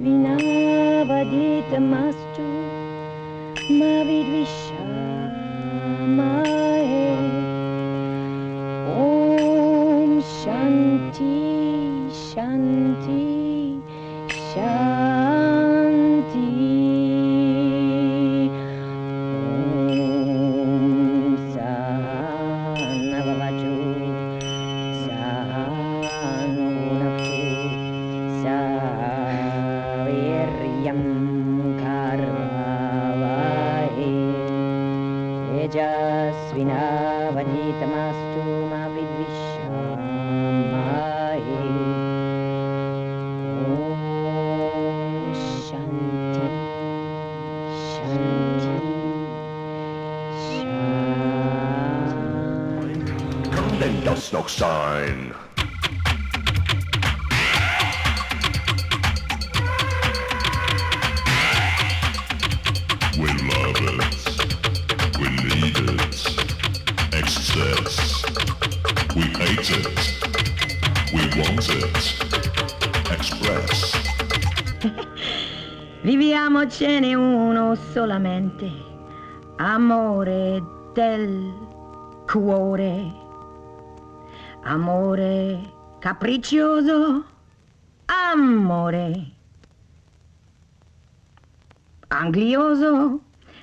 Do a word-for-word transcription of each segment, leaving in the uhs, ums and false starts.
svinava dita mastu ma vidvisha mae Om Shanti Shanti Shanti Om Sanavavaju Sanunaptu Saviryam Karvavahe Tejasvinavaditamastu ma vidvishamahe Om Shanti Shanti Shanti Kann denn das noch sein? We love it. We need it. Excess. We hate it. We want it. Express. Viviamo ce n'è uno solamente, amore del cuore, amore capriccioso, amore anglioso,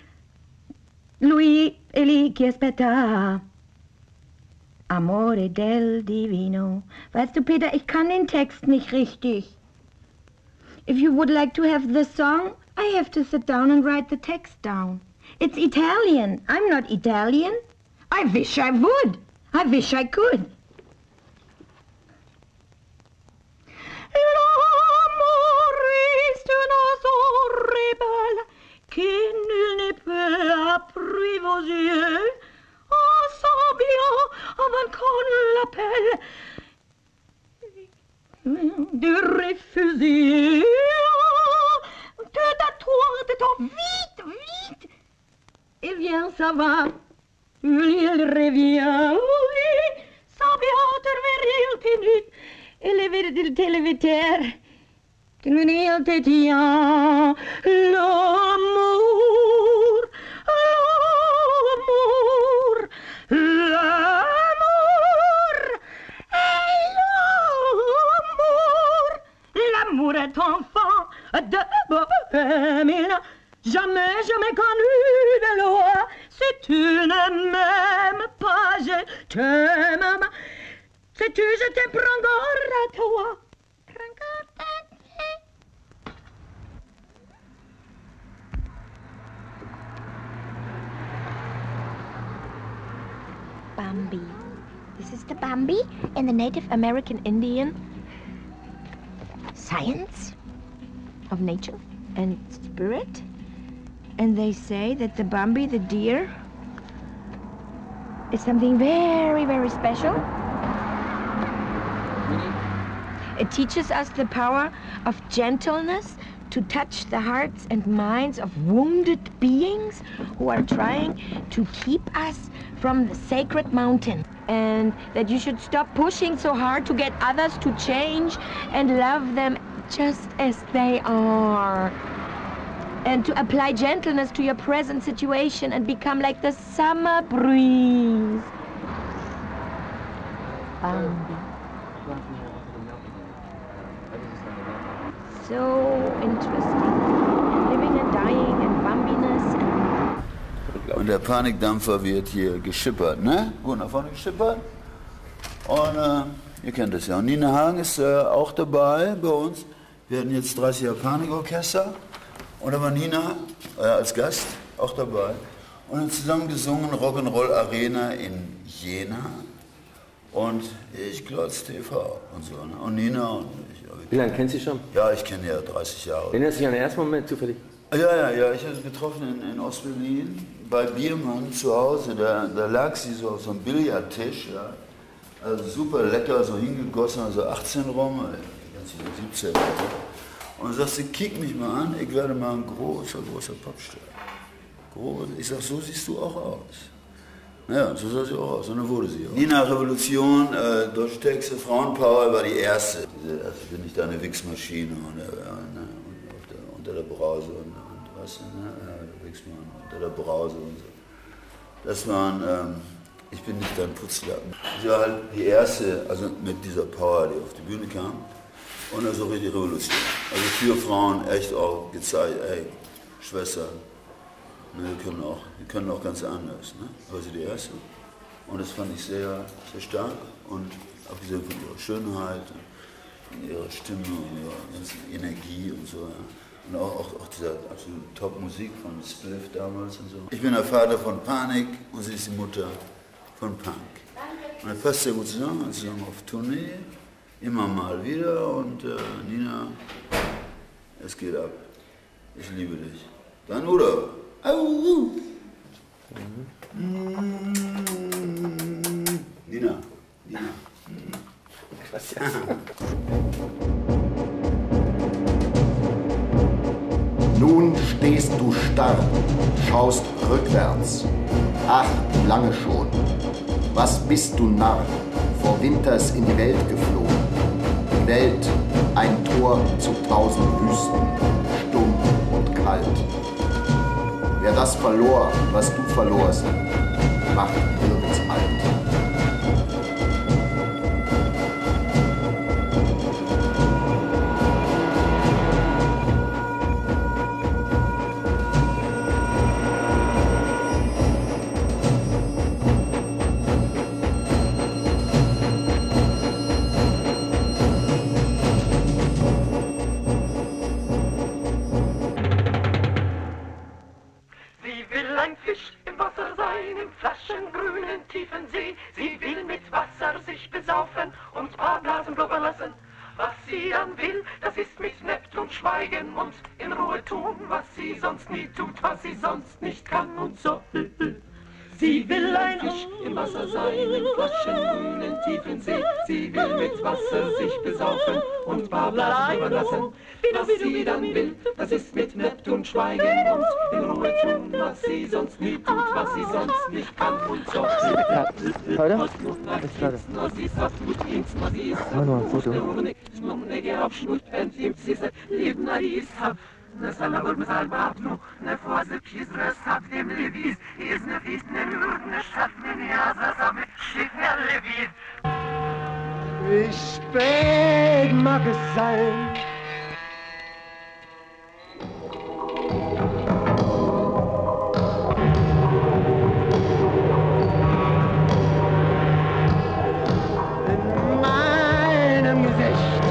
lui e lì che aspetta, amore del divino. Weißt du, Peter, ich kann den Text nicht richtig. If you would like to have the song, I have to sit down and write the text down. It's Italian. I'm not Italian. I wish I would. I wish I could. L'amore est une horrible qui nul ne peut apprivoiser. Oh, so bien avant qu'on l'appelle de refuser. De toi, de toi, vite, vite. Il vient, ça va. Il revient, oui. Ça vient, il pinut. Il est vite, il l'éviter. Il te tient. L'amour, l'amour, l'amour, et l'amour. L'amour est enfant de Bohème. Jamais, jamais connu de loi. Si tu ne m'aimes pas, je t'aime. Si tu, je te prends garde à toi. Prends garde à toi. Bambi. This is the Bambi in the Native American Indian science of nature and spirit. And they say that the Bambi, the deer, is something very, very special. It teaches us the power of gentleness to touch the hearts and minds of wounded beings who are trying to keep us from the sacred mountain. And that you should stop pushing so hard to get others to change and love them just as they are. And to apply gentleness to your present situation and become like the summer breeze. Bambi. So interesting. Living and dying and Bambiness. And und der Panikdampfer wird hier geschippert, ne? Gut, nach vorne geschippert. Und äh, ihr kennt das ja. Und Nina Hagen ist äh, auch dabei bei uns. Wir hatten jetzt dreißig Jahre Panikorchester. Und da war Nina äh, als Gast auch dabei. Und haben zusammen gesungen Rock'n'Roll Arena in Jena. Und ich Glotz T V und so. Ne? Und Nina und ich. Ja, wie lange kennst du sie schon? Ja, ich kenne ja dreißig Jahre. Erinnerst du dich an den ersten Moment zufällig? Ja, ja, ja. Ich habe sie getroffen in, in Ostberlin bei Biermann zu Hause. Da, da lag sie so auf so einem Billardtisch. Ja. Also super lecker, so hingegossen, also achtzehn rum, ganz siebzehn. Und sagt sie, kick mich mal an, ich werde mal ein großer, großer Popstar. Groß. Ich sag, so siehst du auch aus. Ja, so sah sie auch aus, und dann wurde sie auch. Nina Revolution, äh, deutsche Texte, Frauenpower war die erste. Also bin ich da eine Wichsmaschine und, äh, ne, und unter der Brause und, und was, ne? Ja, Wixmann, unter der Brause und so. Das waren, ähm, ich bin nicht dein Putzlappen. Sie war halt die erste, also mit dieser Power, die auf die Bühne kam. Und das ist auch richtig Revolution. Also für Frauen echt auch gezeigt, ey, Schwester, ne, wir, können auch, wir können auch ganz anders. Ne? War sie die erste. Und das fand ich sehr, sehr stark. Und abgesehen von ihrer Schönheit, und ihrer Stimme und ihrer ganzen Energie und so. Ja. Und auch, auch, auch dieser absolute Top-Musik von Spliff damals und so. Ich bin der Vater von Panik und sie ist die Mutter von Punk. Und das passt sehr gut zusammen, zusammen auf Tournee, immer mal wieder. Und äh, Nina, es geht ab. Ich liebe dich. Dein Bruder. Au. Mhm. Nina. Nina. Was Nun stehst du starr, schaust rückwärts. Ach, lange schon. Was bist du Narr, vor Winters in die Welt geflogen. Die Welt, ein Tor zu tausend Wüsten, stumm und kalt. Wer das verlor, was du verlorst, macht nirgends alt. Sie will ein Fisch im Wasser sein, im flaschengrünen tiefen See. Sie will mit Wasser sich besaufen und paar Blasen überlassen. Was sie dann will, das ist mit Neptun schweigen und in Ruhe tun, was sie sonst nie tut, was sie sonst nicht kann und so. Heute? Ist gerade. Mach nur ein Foto. Nasala Urmesal Babnu, ne Phase Kisras hab dem Levis, is ne Fies, ne Lügen, ne Stadt, ne Niasa, Samme, schick mir Levis. Wie spät mag es sein? In meinem Gesicht.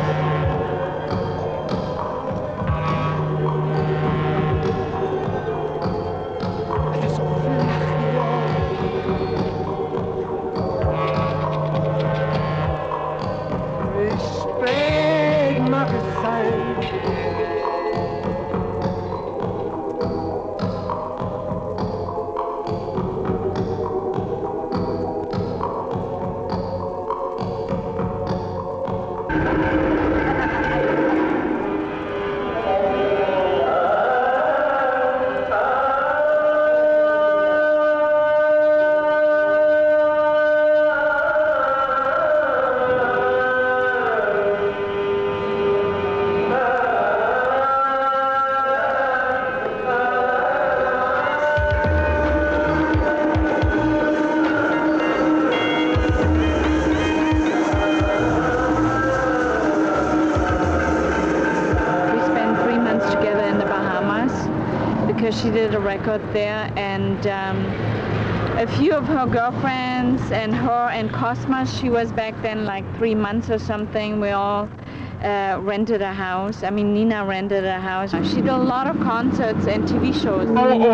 She did a record there, and um, a few of her girlfriends and her and Cosmos, she was back then like three months or something, we all uh, rented a house. I mean, Nina rented a house. She did a lot of concerts and T V shows.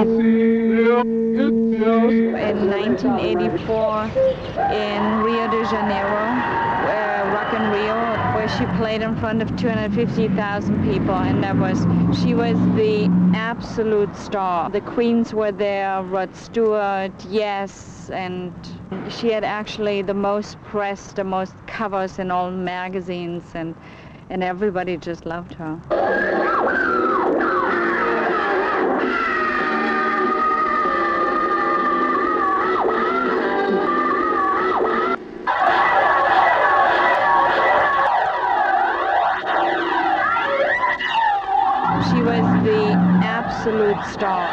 In nineteen eighty-four in Rio de Janeiro, uh, Rock In Rio, where she played in front of two hundred fifty thousand people, and that was, she was the absolute star. The Queens were there, Rod Stewart, Yes, and she had actually the most press, the most covers in all magazines, and, and everybody just loved her. She was the absolute star.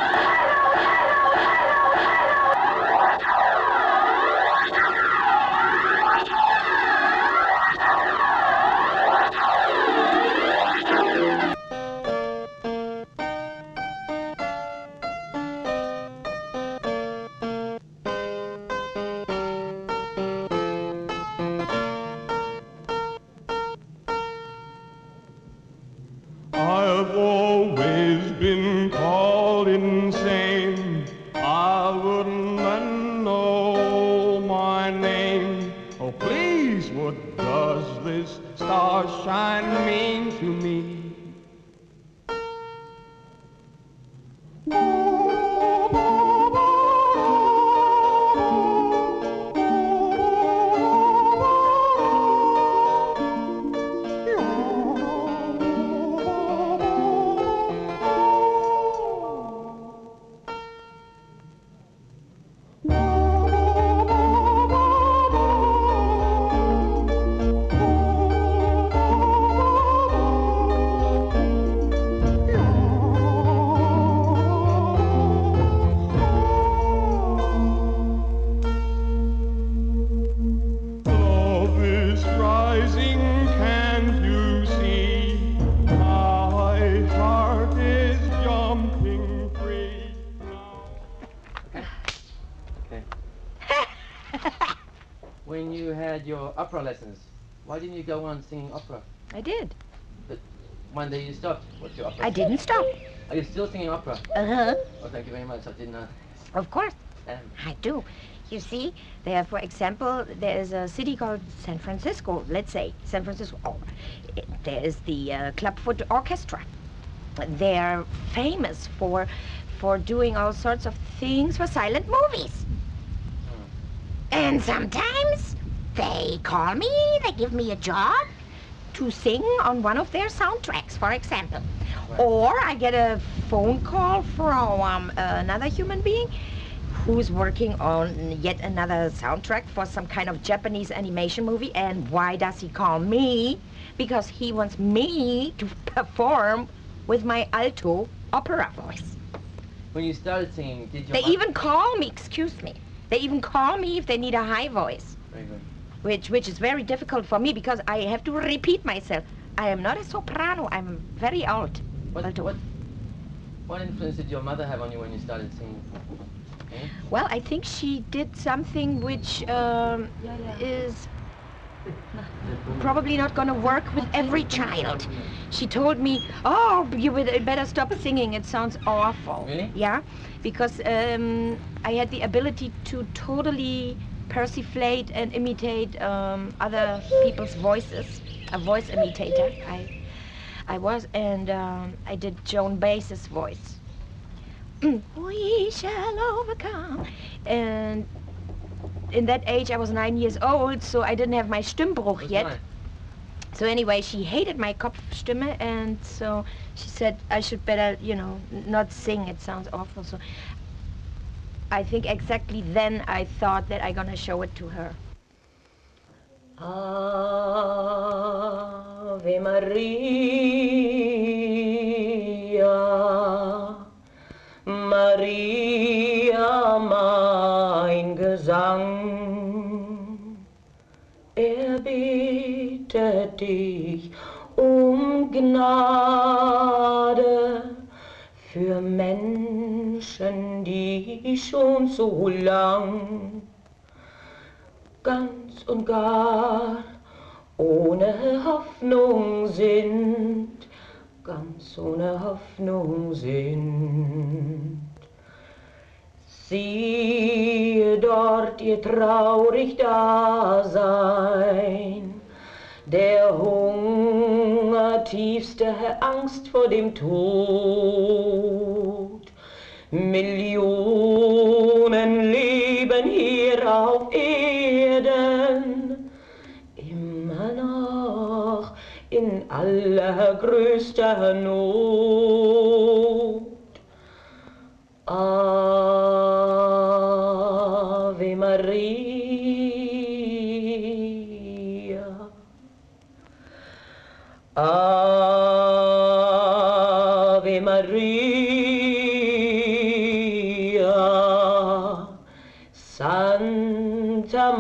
I've always been called insane. I wouldn't let know my name. Oh, please, what does this starshine mean to me? When you had your opera lessons, why didn't you go on singing opera? I did. But one day you stopped. What's your opera? I didn't stop. Are you still singing opera? Uh-huh. Oh, thank you very much. I didn't know. Of course. Um, I do. You see, there, for example, there is a city called San Francisco, let's say, San Francisco. Oh, it, there is the uh, Clubfoot Orchestra. They're famous for, for doing all sorts of things for silent movies. And sometimes they call me, they give me a job to sing on one of their soundtracks, for example. Right. Or I get a phone call from um, another human being who's working on yet another soundtrack for some kind of Japanese animation movie. And why does he call me? Because he wants me to perform with my alto opera voice. When you started singing, did you... They even call me, excuse me. They even call me if they need a high voice. Very good. Which, which is very difficult for me because I have to repeat myself. I am not a soprano, I'm very old. What, what, what influence did your mother have on you when you started singing? Eh? Well, I think she did something which um, is probably not going to work with every child. She told me, oh, you would better stop singing, it sounds awful. Really? Yeah, because um, I had the ability to totally persiflate and imitate um, other people's voices. A voice imitator, I, I was, and um, I did Joan Baez's voice. We shall overcome. And in that age, I was nine years old, so I didn't have my Stimmbruch yet. Nice. So anyway, she hated my Kopfstimme, and so she said I should better, you know, not sing. It sounds awful. So I think exactly then I thought that I'm gonna show it to her. Ave Maria, Maria, mein Gesang, er bittet dich um Gnade für Menschen, die schon so lang ganz und gar ohne Hoffnung sind, ganz ohne Hoffnung sind. Siehe dort ihr traurig Dasein, der Hunger, tiefste Angst vor dem Tod. Millionen leben hier auf Erden, immer noch in allergrößter Not. Ave Maria, Ave Maria.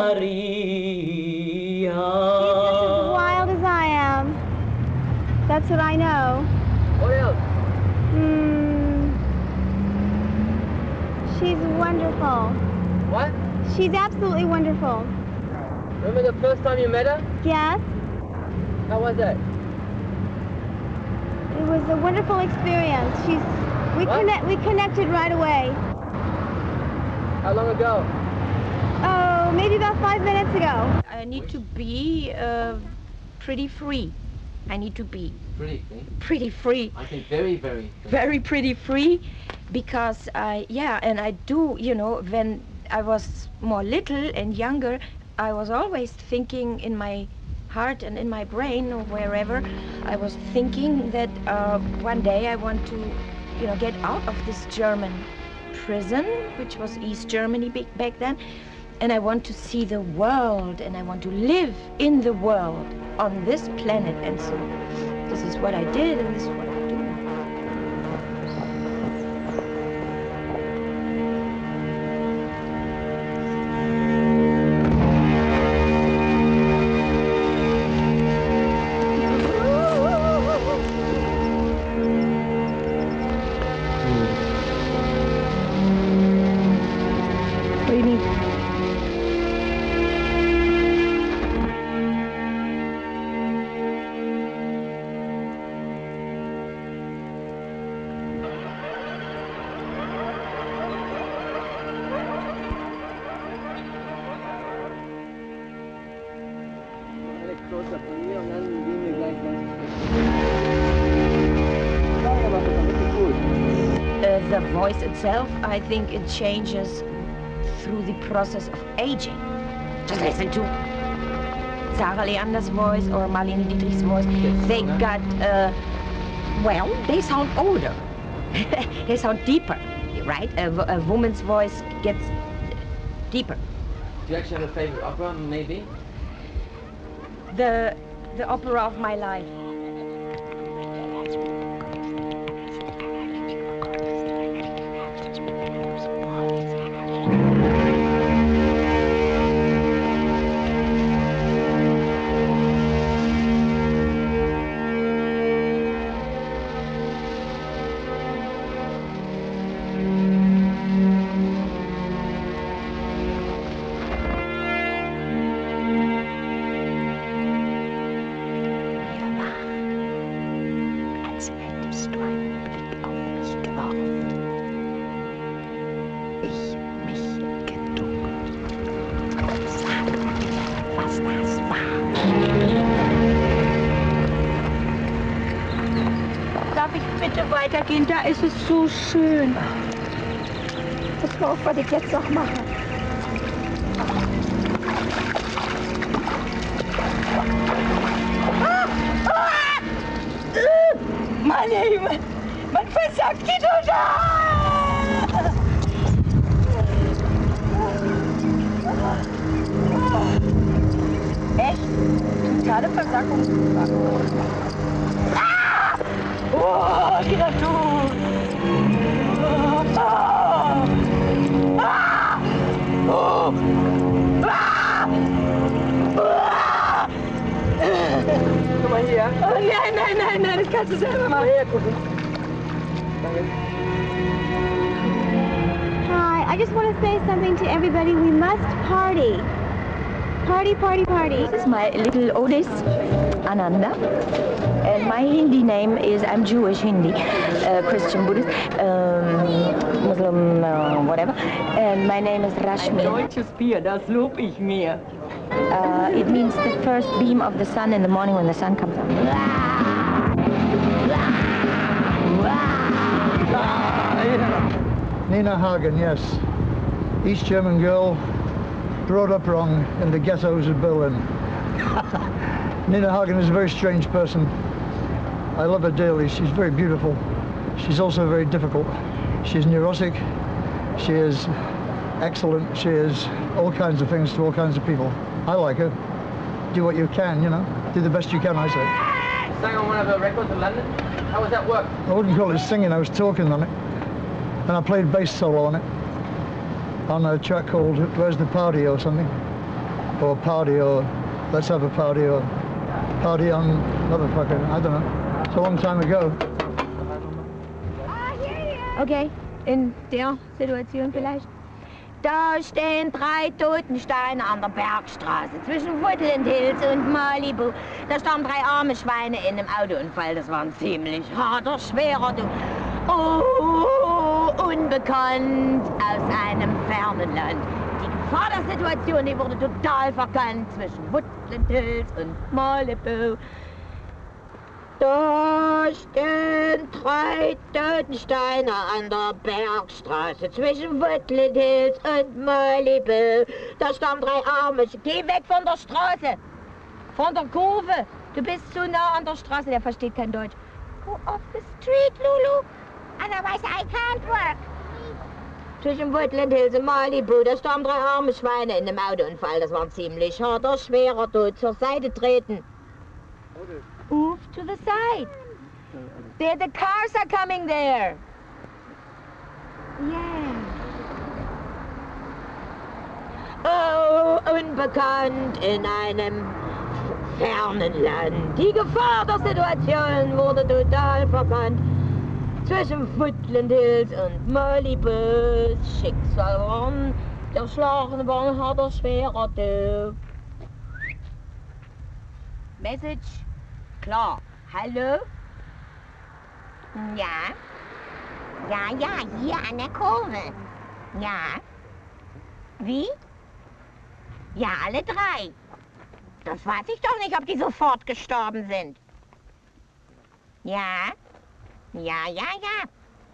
Maria. She's just as wild as I am. That's what I know. What else? Hmm. She's wonderful. What? She's absolutely wonderful. Remember the first time you met her? Yes. How was that? It was a wonderful experience. She's we What? connect we connected right away. How long ago? Oh, maybe about five minutes ago. I need to be uh, pretty free. I need to be Pretty, eh? pretty free. I think very, very. Very pretty free, because I, yeah, and I do, you know, when I was more little and younger, I was always thinking in my heart and in my brain or wherever, I was thinking that uh, one day I want to, you know, get out of this German prison, which was East Germany big back then, and I want to see the world, and I want to live in the world on this planet, and so this is what I did, and this is what I do. What do you mean? Close-up von mir und dann gehen wir gleich ganz Uh, the voice itself, I think it changes through the process of aging. Just listen to Sarah Leander's voice or Marlene Dietrich's voice. They got, uh, well, they sound older. They sound deeper, right? A, a woman's voice gets deeper. Do you actually have a favorite opera, maybe? The, the opera of my life. Darf ich bitte weitergehen? Da ist es so schön. Pass mal auf, was ich jetzt noch mache. Ah! Ah! Äh! Meine Himmel! Man versagt die total! Echt? Totale Versackung. Ah! Oh, die Natur! Oh! Ah! Oh! Ah! Ah! Guck mal hier. Oh, nein, nein, nein, nein, das kannst du selber mal hergucken. Hi, I just want to say something to everybody. We must party. Party, party, party. This is my little oldest, Ananda, and my Hindi name is, I'm Jewish Hindi, uh, Christian Buddhist, um, Muslim, uh, whatever, and my name is Rashmi. Deutsches Bier, das lob ich mir. Uh, it means the first beam of the sun in the morning when the sun comes up. Nina Hagen, yes. East German girl, brought up wrong in the ghettos of Berlin. Nina Hagen is a very strange person. I love her dearly. She's very beautiful. She's also very difficult. She's neurotic. She is excellent. She is all kinds of things to all kinds of people. I like her. Do what you can, you know. Do the best you can, I say. Sang on one of her records in London? How was that work? I wouldn't call it singing, I was talking on it. And I played bass solo on it. On a track called Where's the Party or something. or party, or let's have a party, or party on motherfucker, I don't know. It's a long time ago. Okay, in der Situation vielleicht. Da stehen drei Totensteine an der Bergstraße zwischen Woodland Hills und Malibu. Da starben drei arme Schweine in einem Autounfall. Das war ein ziemlich harter, schwerer, du. Oh, unbekannt aus einem fernen Land. Die Gefahr der Situation, die wurde total verkannt zwischen Woodland Hills und Malibu. Da stehen drei Totensteine an der Bergstraße zwischen Woodland Hills und Malibu. Da starben drei Arme. Geh weg von der Straße! Von der Kurve! Du bist zu nah an der Straße, der versteht kein Deutsch. Go off the street, Lulu! Otherwise I can't work! Zwischen Woodland Hills und Malibu, da starben drei arme Schweine in einem Autounfall. Das war ein ziemlich harter, schwerer Tod. Zur Seite treten. Move to the side. There, the cars are coming there. Yeah. Oh, unbekannt in einem fernen Land. Die Gefahr der Situation wurde total verkannt. Zwischen Woodland Hills und Malibu. Schicksal war der Schlagen war ein harter, schwerer Tod. Message. Klar. Hallo? Ja? Ja, ja, hier an der Kurve. Ja? Wie? Ja, alle drei. Das weiß ich doch nicht, ob die sofort gestorben sind. Ja? Ja, ja, ja.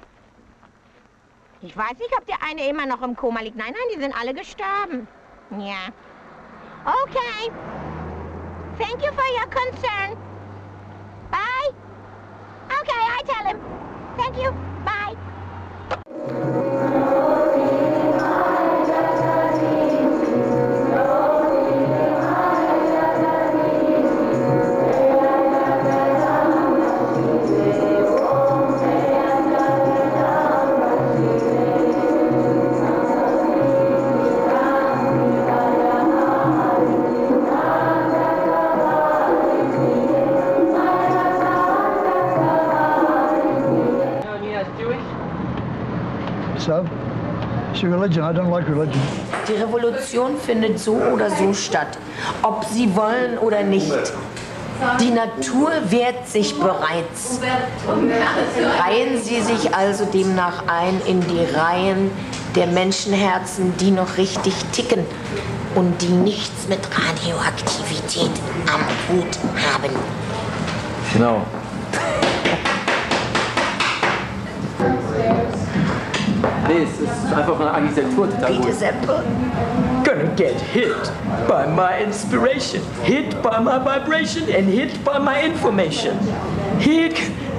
Ich weiß nicht, ob der eine immer noch im Koma liegt. Nein, nein, die sind alle gestorben. Ja. Okay. Thank you for your concern. Bye. Okay, I tell him. Thank you. Bye. So, it's a religion. I don't like religion. Die Revolution findet so oder so statt, ob sie wollen oder nicht. Die Natur wehrt sich bereits. Reihen Sie sich also demnach ein in die Reihen der Menschenherzen, die noch richtig ticken und die nichts mit Radioaktivität am Hut haben. Genau. Nee, es ist einfach eine Architektur total gut. Peter Sempel. Gonna get hit by my inspiration, hit by my vibration and hit by my information. Hit.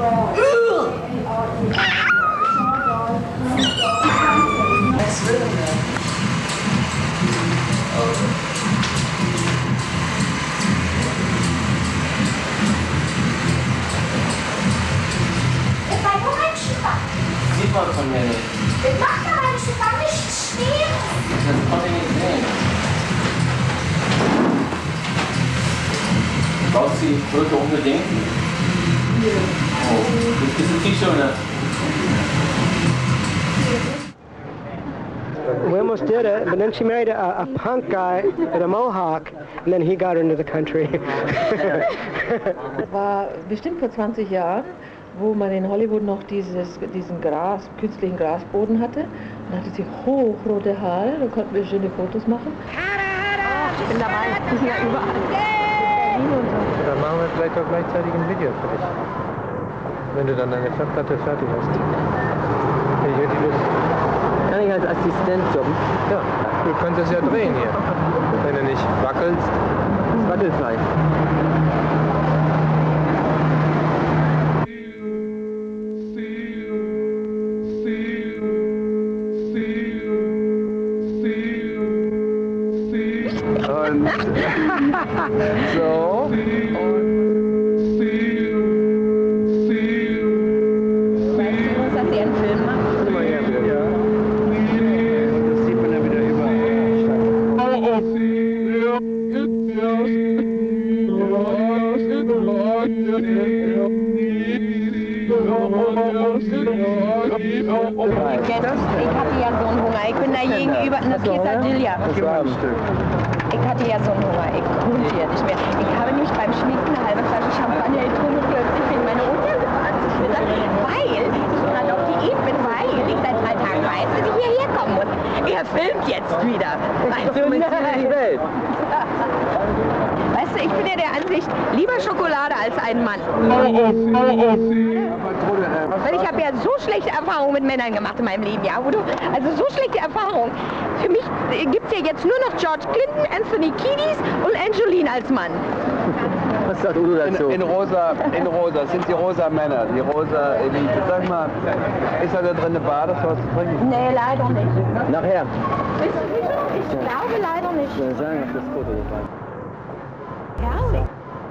Sieht man von mir nicht. Das macht aber ein Stück gar nicht schwer. Das konnte ich nicht sehen. Brauchst du die Brücke unbedingt? Oh, das ist ein T-Shirt, ne? We almost did it, but then she married a, a punk guy with a mohawk, and then he got her into the country. Das war bestimmt vor zwanzig Jahren, wo man in Hollywood noch dieses, diesen Gras, künstlichen Grasboden hatte. Dann hatte sie hochrote Haare, da konnten wir schöne Fotos machen. Ich bin dabei, ich bin ja überall. Dann machen wir vielleicht auch gleichzeitig ein Video für dich. Wenn du dann deine Platte fertig hast. Ich hätte die Lust. Kann ich als Assistent jobben? Ja, du könntest ja drehen hier. Wenn du nicht wackelst. Wackelfrei. So. Weißt du, was hat sie einen Film macht? Guck mal her, ja. Das sieht man ja wieder überall. Oh, oh. hatte ja so einen Hunger. Ich bin da gegenüber einer Quesadilla. Ich hatte ja so einen Hunger. Ich konnte ja nicht mehr. Ich habe nämlich beim Schnitt eine halbe Flasche Champagner getrunken und plötzlich fing meine Unterlippe an zu schwitzen, weil ich gerade auf Diät bin, weil ich seit drei Tagen weiß, dass ich hierher kommen muss. Er filmt jetzt wieder. Also nein. Weißt du, ich bin ja der Ansicht, lieber Schokolade als ein Mann. Weil ich habe ja so schlechte Erfahrungen mit Männern gemacht in meinem Leben, ja, wo du, also so schlechte Erfahrungen. Für mich gibt es ja jetzt nur noch George Clinton, Anthony Kiedis und Angelina als Mann. Was sagst du dazu? In, in rosa, in rosa, sind die rosa Männer, die rosa Elite. Sag mal, ist da drin eine Bar, das was zu trinken? Nee, leider nicht. Nachher? Ich glaube leider nicht. Ich soll sagen, ob das Foto dabei. Herrlich.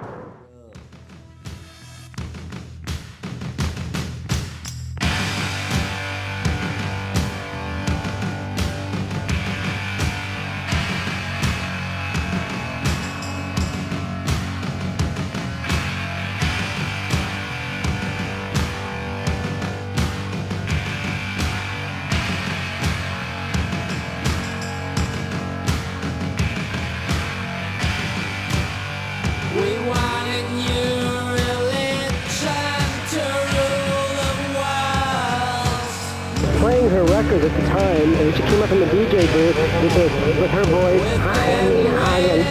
Playing her record at the time, and she came up in the D J booth with, a, with her voice, Hagen, Hagen.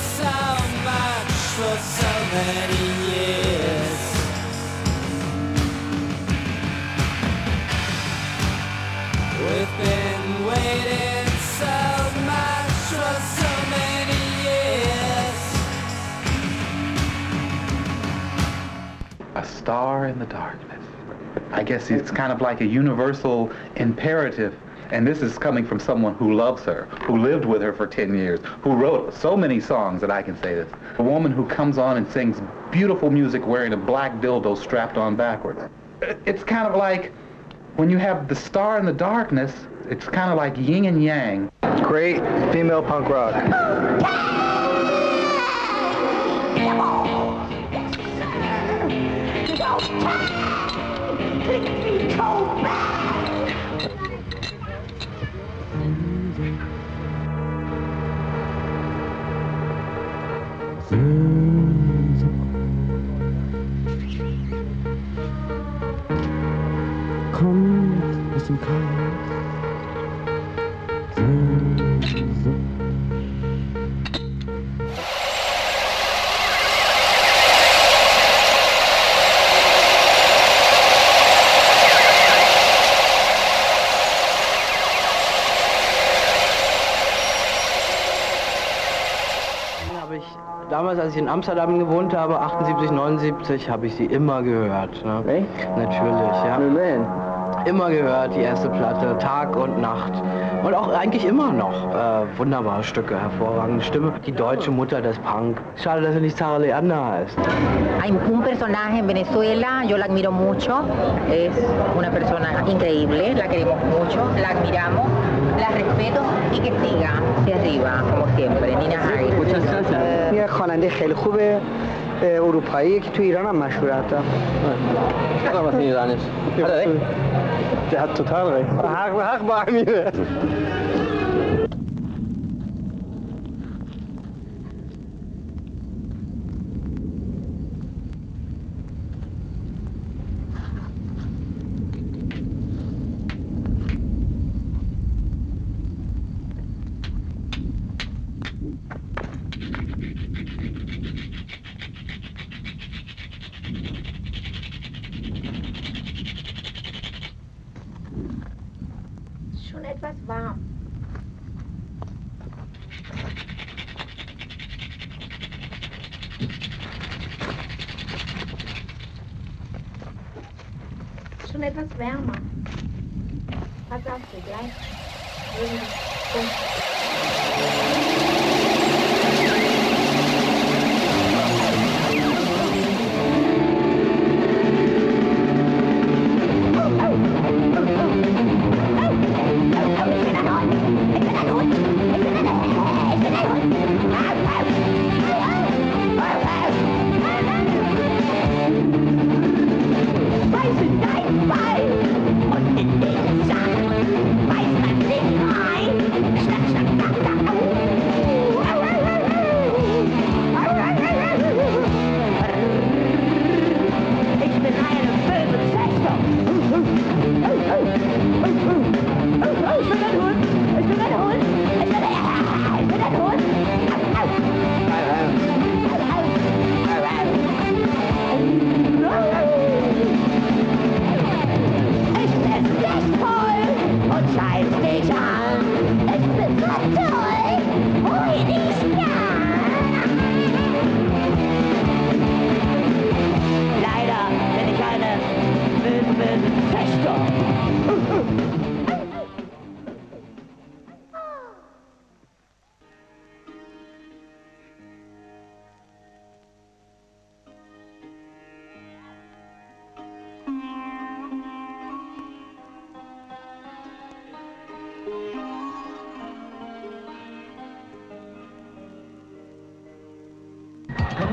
We've been waiting so much for so many years. A star in the darkness. I guess it's kind of like a universal imperative, and this is coming from someone who loves her, who lived with her for ten years, who wrote so many songs that I can say this. A woman who comes on and sings beautiful music wearing a black dildo strapped on backwards. It's kind of like when you have the star in the darkness, it's kind of like yin and yang. Great female punk rock. Kommt aus dem Chaos. Damals, als ich in Amsterdam gewohnt habe, achtundsiebzig, neunundsiebzig, habe ich sie immer gehört. Ne? Echt? Natürlich, ja. Immer gehört, die erste Platte, Tag und Nacht. Und auch eigentlich immer noch äh, wunderbare Stücke, hervorragende Stimme. Die deutsche Mutter des Punk. Schade, dass sie nicht Sarah Leander heißt. Hay un personaje en Venezuela, yo la admiro mucho, es una persona increíble, la queremos mucho, la admiramos, la respeto y que siga hacia arriba, como siempre, Nina Hagen. یه خواننده خیلی خوبه اروپایی که تو ایران هم مشهوره حتی. Sag was in Iranisch. Hat er recht? Der hat total recht. حق به حق با امیره. Schon etwas warm. Schon etwas wärmer. Pass auf, gleich. Weißt du, dein Bein!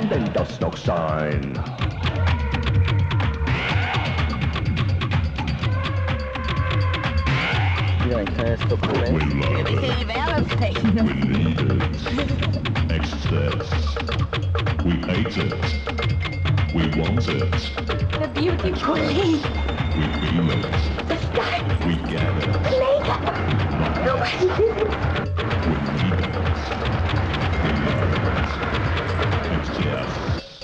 kann denn das noch sein? Hier ein kleines Dokument. We need it. Excess. We hate it. We want it. The beautiful lake. We feel it. The sky. We get it. The lake. Look. We need it. We love it. Excess.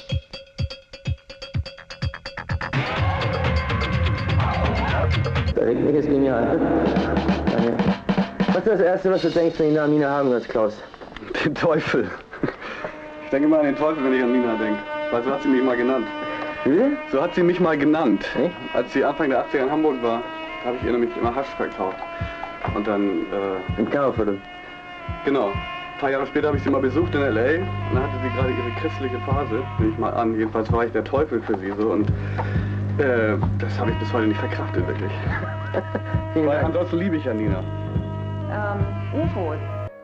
Da hinten ist genial. Was ist das Erste, was du denkst, wenn du an Nina Hagen hörst, Klaus? Den Teufel. Ich denke mal an den Teufel, wenn ich an Nina denke. Weil so hat sie mich mal genannt. Wie? So hat sie mich mal genannt. Echt? Als sie Anfang der achtziger in Hamburg war, habe ich ihr nämlich immer Hasch verkauft. Und dann... Äh, Im Kammerviertel? Genau. Ein paar Jahre später habe ich sie mal besucht in L A. Und dann hatte sie gerade ihre christliche Phase, nehme ich mal an. Jedenfalls war ich der Teufel für sie so. Und äh, das habe ich bis heute nicht verkraftet, wirklich. Weil ansonsten liebe ich ja Nina. Ähm, U F Os.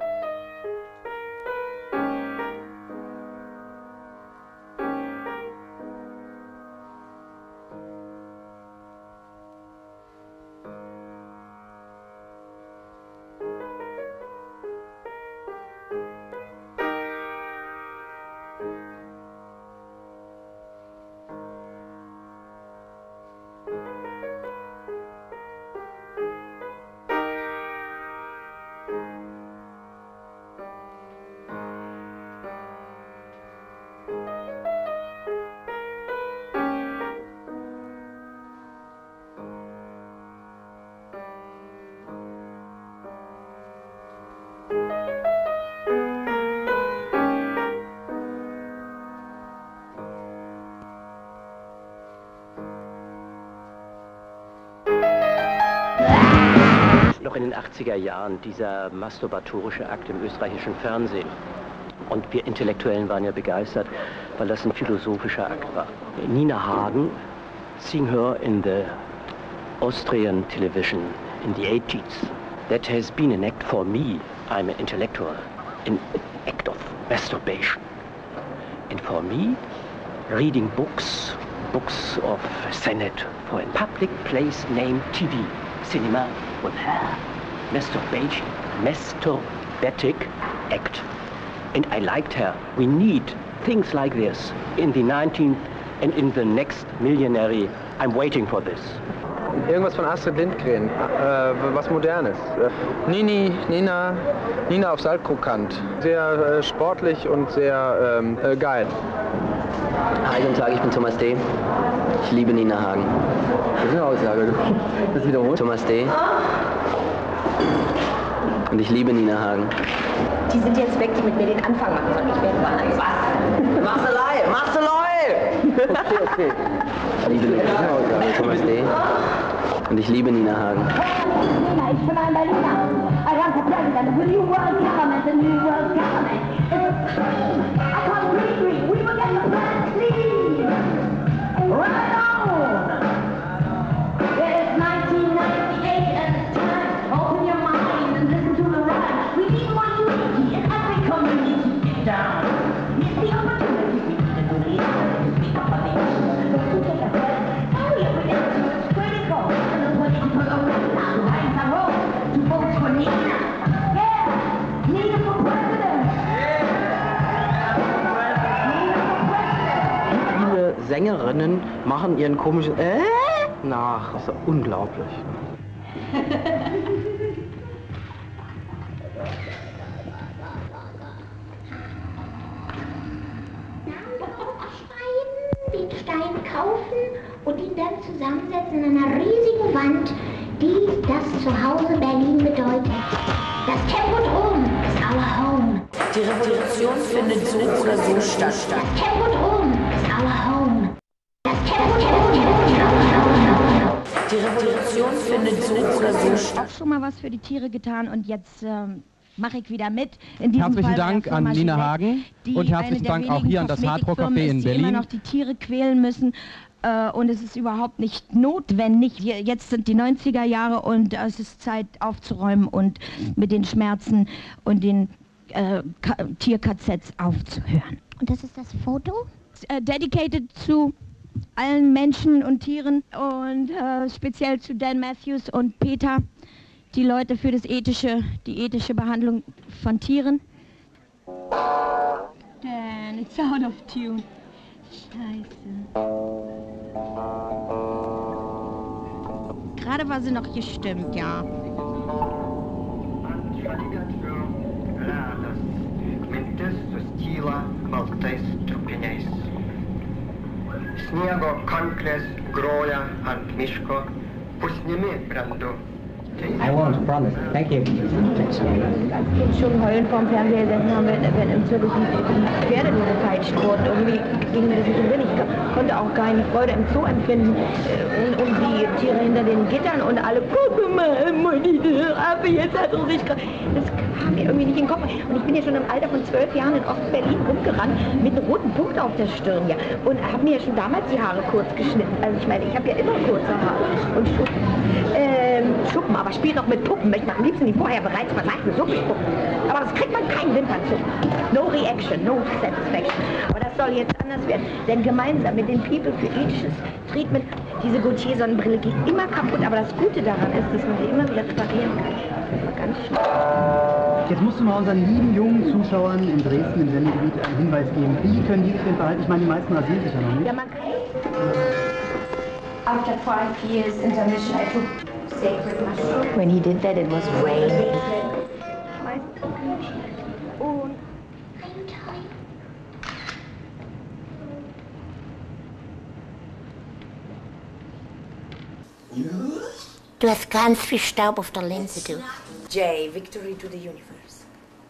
Noch in den achtziger Jahren dieser masturbatorische Akt im österreichischen Fernsehen. Und wir Intellektuellen waren ja begeistert, weil das ein philosophischer Akt war. Nina Hagen, seeing her in the Austrian television in the eighties, that has been an act for me. I'm an intellectual, an act of masturbation. And for me, reading books, books of Senate for a public place named T V, cinema with her, masturbation, masturbatic act. And I liked her. We need things like this in the nineteenth and in the next millenary. I'm waiting for this. Irgendwas von Astrid Lindgren, äh, was Modernes. Äh, Nini, Nina, Nina auf Saltkrokant. Sehr äh, sportlich und sehr ähm, äh, geil. Hi, guten Tag, ich bin Thomas D. Ich liebe Nina Hagen. Das ist eine Aussage. Das wiederholt. Thomas D. Und ich liebe Nina Hagen. Die sind jetzt weg, die mit mir den Anfang machen sollen. Ich werde mal eins. Was? Mach's allein! Mach's allein! Okay, okay. Ich liebe Nina Hagen. Thomas D. Und ich liebe Nina Hagen. Nina, ich bin ein Berliner. I want a president with new world government, a new world government. I can't read, read. We will get the planet clean. Right on. It's nineteen ninety-eight and it's time. Open your mind and listen to the rhyme. We need one unity in every community. Get down. It's the opportunity we need to lead. To speak up on the issues. To take a head. Hurry up with it. It's critical. And the political arena. To hide the road. To vote for Nina. Yeah. Nina for president. Viele Sängerinnen machen ihren komischen äh nach. Das ist unglaublich. Den Stein kaufen und ihn dann zusammensetzen in einer riesigen Wand, die das Zuhause Berlin bedeutet. Das Tempodrom ist our home. Die Revolution findet so oder so statt. Das Tempodrom ist our home. Das Tempodrom ist our home. Die Revolution findet so oder so statt. Auch schon mal was für die Tiere getan und jetzt ähm, mache ich wieder mit. In diesem Herzlichen Fall Dank an Nina Hagen und herzlichen Dank auch hier an das Hardrock Café in die Berlin. immer noch die Tiere quälen müssen. Äh, und es ist überhaupt nicht notwendig. Jetzt sind die neunziger Jahre und es ist Zeit aufzuräumen und mit den Schmerzen und den äh, Tier-K Zs aufzuhören. Und das ist das Foto? Uh, dedicated zu allen Menschen und Tieren und uh, speziell zu Dan Matthews und Peter, die Leute für das ethische, die ethische Behandlung von Tieren. Dan, it's out of tune. Scheiße. Gerade war sie noch gestimmt, ja. Sniego, konkres, groja, ant miško, pusnimi brandu. I won't, promise. Thank you. Jetzt schon heulen vorm Fernseher senden haben, wenn, wenn im Zirkus die Pferde gefeitscht wurden. Irgendwie ging mir das nicht im Sinn. Ich konnte auch keine Freude im Zoo empfinden. Und, und die Tiere hinter den Gittern und alle, guck mal, diese Affe, jetzt hat er sich gerade... Das kam mir irgendwie nicht in den Kopf. Und ich bin ja schon im Alter von zwölf Jahren in Ost-Berlin rumgerannt mit einem roten Punkt auf der Stirn. Ja. Und habe mir ja schon damals die Haare kurz geschnitten. Also ich meine, ich habe ja immer kurze Haare und Schuppen. Ähm, Schuppen, aber spielt noch mit Puppen. Möchte am liebsten die vorher bereits verleichten Suppenpuppen. Aber das kriegt man keinen Wimpernzug. No reaction, no satisfaction. Aber das soll jetzt anders werden. Denn gemeinsam mit den People für ethisches Treatment, diese Gautier-Sonnenbrille geht immer kaputt. Aber das Gute daran ist, dass man sie immer wieder reparieren kann. Das war ganz schön. Jetzt musst du mal unseren lieben jungen Zuschauern in Dresden im Sendegebiet einen Hinweis geben. Wie können die sich denn verhalten? Ich meine, die meisten rasieren sich ja noch nicht. Ja, man kann. After five years intermission, I took sacred mushroom. When he did that, it was raining. Du hast ganz viel Staub auf der Linse, du. J, Victory to the Universe.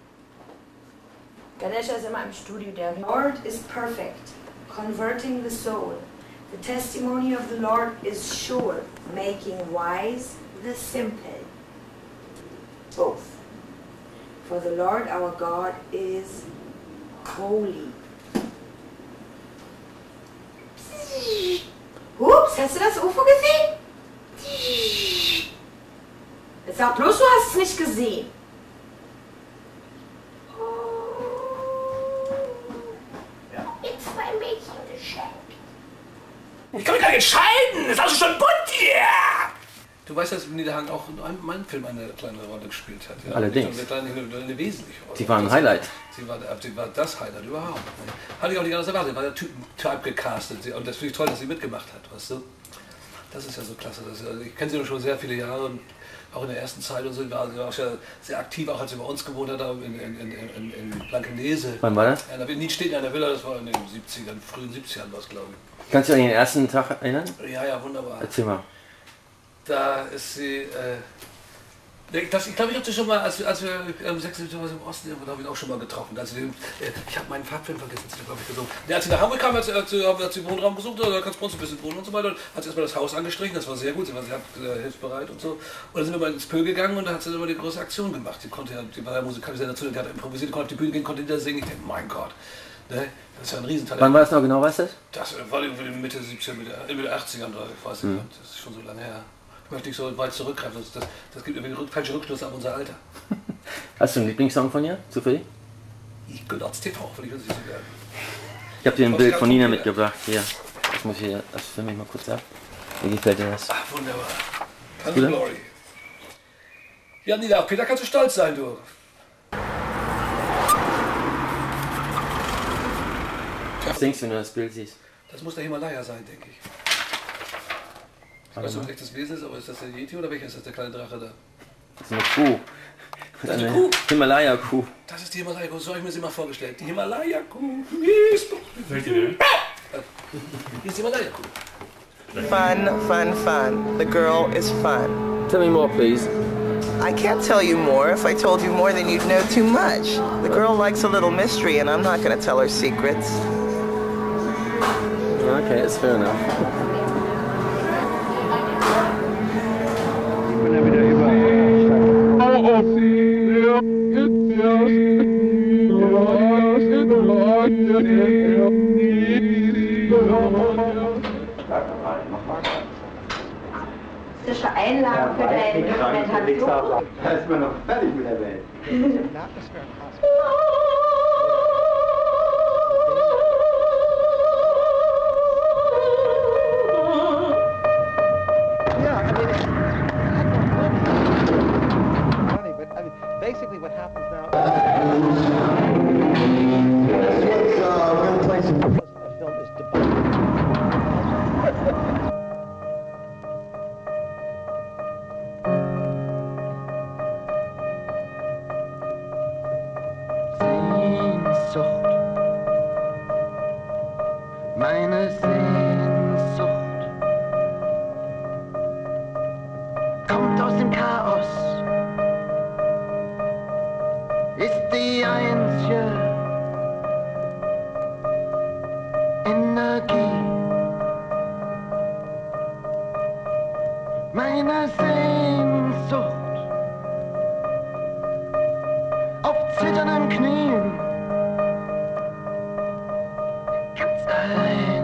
Ganesha ist immer im Studio. Der Lord is perfect, converting the soul. The testimony of the Lord is sure, making wise the simple. Both. For the Lord our God is holy. Ups, hast du das U F O gesehen? Jetzt sag bloß, du hast es nicht gesehen. Jetzt zwei Mädchen geschenkt. Ich kann mich gar nicht entscheiden! Das ist also schon bunt hier! Du weißt, dass Niederhagen auch in meinem Film eine kleine Rolle gespielt hat. Ja? Allerdings. Eine, kleine, eine, eine wesentliche Rolle. Sie war ein Highlight. Sie war, sie war das Highlight überhaupt. Hatte ich auch nicht anders erwartet. War der Typ, Typ gecastet. Und das finde ich toll, dass sie mitgemacht hat. Weißt du? Das ist ja so klasse. Das, also ich kenne sie schon sehr viele Jahre. Und auch in der ersten Zeit und so, war sie auch sehr aktiv, auch als sie bei uns gewohnt hat, in, in, in, in, in Blankenese. Wann war das? In Niedstedt in der Villa, das war in den siebzigern, frühen siebzigern war es, glaube ich. Kannst du dich an den ersten Tag erinnern? Ja, ja, wunderbar. Erzähl mal. Da ist sie, äh, das, ich glaube, ich habe sie schon mal, als, als wir am sechzehnten im Osten, da habe ich auch schon mal getroffen. Als wir, äh, ich habe meinen Farbfilm vergessen, glaube ich, gesungen. Ja, als sie nach Hamburg kam, hat sie, hat sie, hat sie den Wohnraum gesucht, da kannst du bei uns ein bisschen wohnen und so weiter. Hat sie erstmal das Haus angestrichen, das war sehr gut, sie war sehr äh, hilfsbereit und so. Und dann sind wir mal ins Pö gegangen und da hat sie immer die große Aktion gemacht. Die konnte ja, die war ja musikalisch sehr dazu, die hat improvisiert, konnte auf die Bühne gehen, konnte hinter singen. Ich denke, mein Gott, ne? Das ist ja ein Riesentalent. Wann war das noch genau, weißt du das? Das war irgendwie Mitte siebziger, Mitte achtzigern, ich weiß nicht, hm. Das ist schon so lange her. Möchte ich so weit zurückgreifen, das, das, das gibt irgendwie falsche Rückschlüsse auf unser Alter. Hast du einen Lieblingssong von ihr, zufällig? Ich gehöre T V, will ich das nicht so gerne. Ich habe dir ein Bild von Nina mitgebracht, hier. Das muss ich hier, das filme ich mal kurz ab. Wie gefällt dir das? Ach, wunderbar. Hallo Glory. Ja, Nina, auf Peter kannst du stolz sein, du. Was denkst du, wenn du das Bild siehst? Das muss der Himalaya sein, denke ich. Ich weiß nicht, was echtes Wesen ist, aber ist das der Yeti oder welcher ist das, der kleine Drache da? Das ist eine Kuh. Das ist eine Kuh? Himalaya-Kuh. Das ist die Himalaya-Kuh, so habe ich mir sie mal vorgestellt. Die Himalaya-Kuh. Hier ist die Himalaya-Kuh. Fun, fun, fun. The girl is fun. Tell me more, please. I can't tell you more. If I told you more, then you'd know too much. The girl likes a little mystery, and I'm not going to tell her secrets. Okay, that's fair enough. Akustische Einlagen für deine Dokumentation. Da ist man noch fertig mit der Welt. Meine Sehnsucht kommt aus dem Chaos, ist die einzige Energie. Meine Sehnsucht auf zitternden Knien, ganz allein.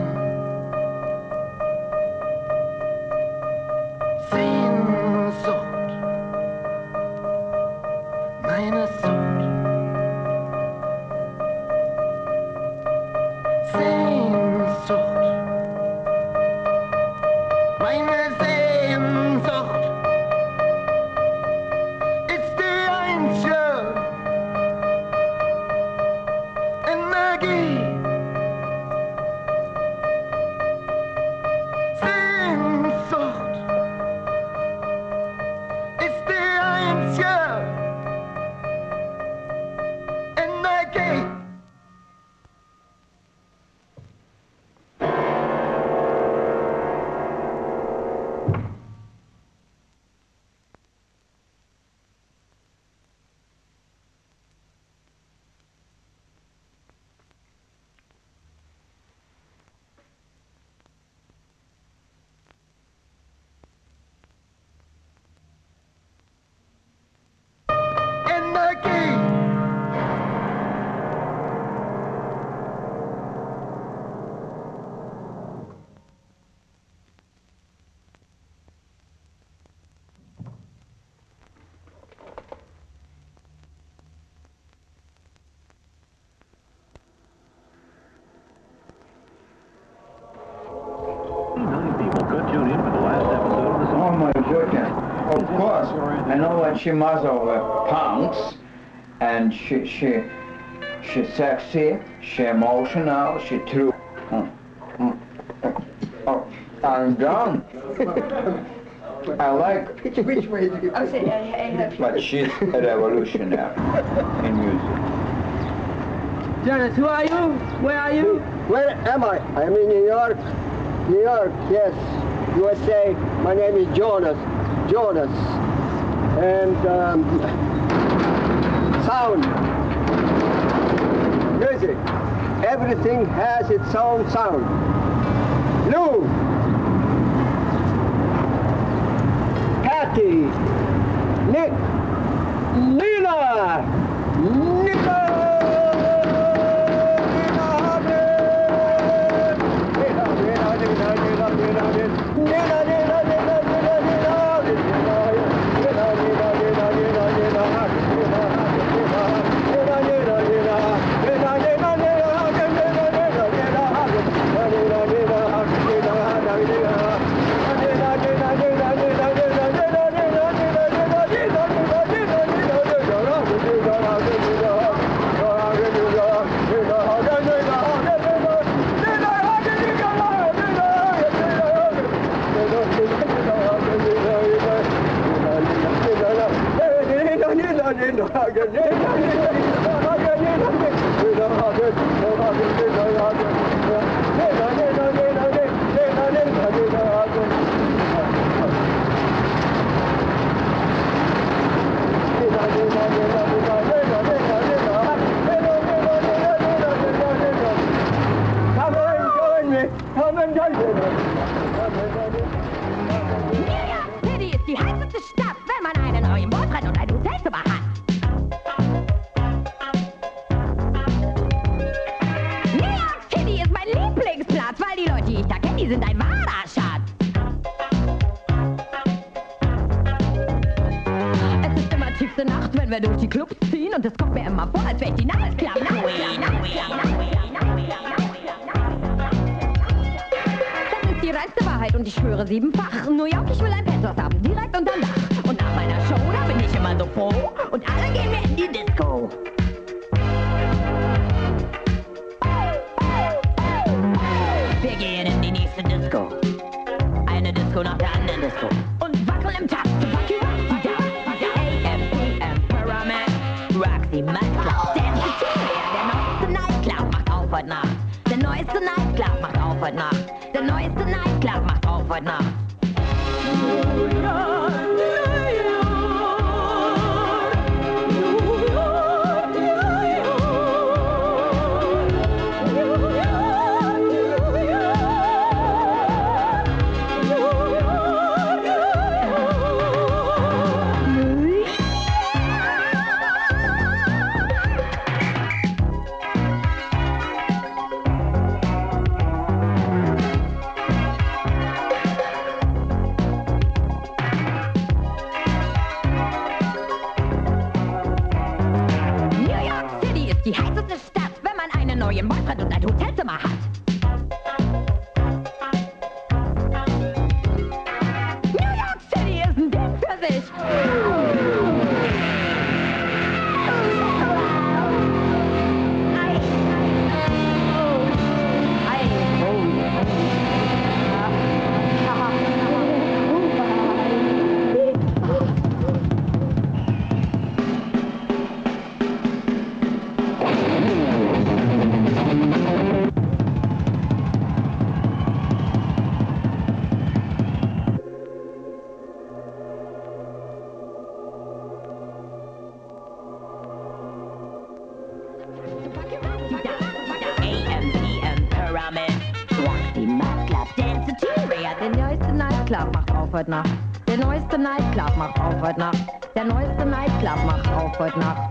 Sehnsucht, meine Sucht. Sehnsucht, meine Sehnsucht ist die einzige Energie. Sehnsucht ist die einzige Energie. Energie. Oh my goodness. Of course, I know that she must have uh, punks, and she, she, she's sexy, she emotional, she true. Mm, mm, oh, I'm done. I like, Which way do you but she's a revolutionary in music. Jonas, who are you? Where are you? Where am I? I'm in New York. New York, yes. U S A. My name is Jonas. Jonas. And um, sound. Music. Everything has its own sound. Lou. Patty. Nick. Nina. Nina. Durch die Clubs ziehen und es kommt mir immer vor, als wäre ich die Nightclub. Das ist die reinste Wahrheit und ich schwöre siebenfach. New York, ich will ein Penthouse haben, direkt unterm Dach. Und nach meiner Show, da bin ich immer so froh und alle gehen mir in die Disco. heute Nacht. Der neueste Nightclub macht auf heute Nacht. Die heißeste Stadt, wenn man einen neuen Boyfriend und ein Hotelzimmer hat. New York City ist ein Ding für sich. Heute Nacht. Der neueste Nightclub macht auf heute Nacht. Der neueste Nightclub macht auf heute Nacht.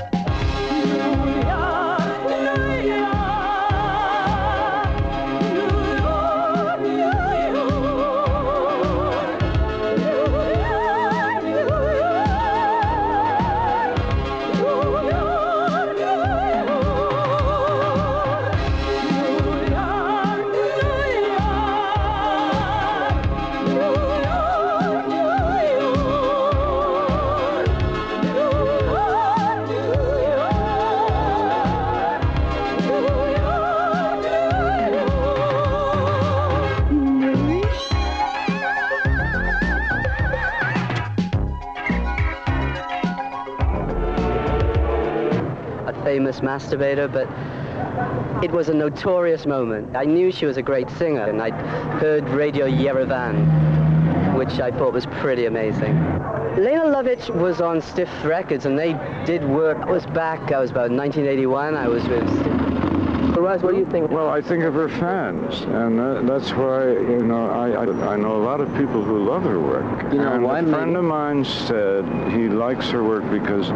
Famous masturbator, but it was a notorious moment. I knew she was a great singer, and I heard Radio Yerevan, which I thought was pretty amazing. Lena Lovitch was on Stiff Records, and they did work. I was back, I was about nineteen eighty-one, I was with Stiff. Russ, what do you think? Well, I think of her fans, and uh, that's why, you know, I, I I know a lot of people who love her work. You know, and why a friend of mine said he likes her work because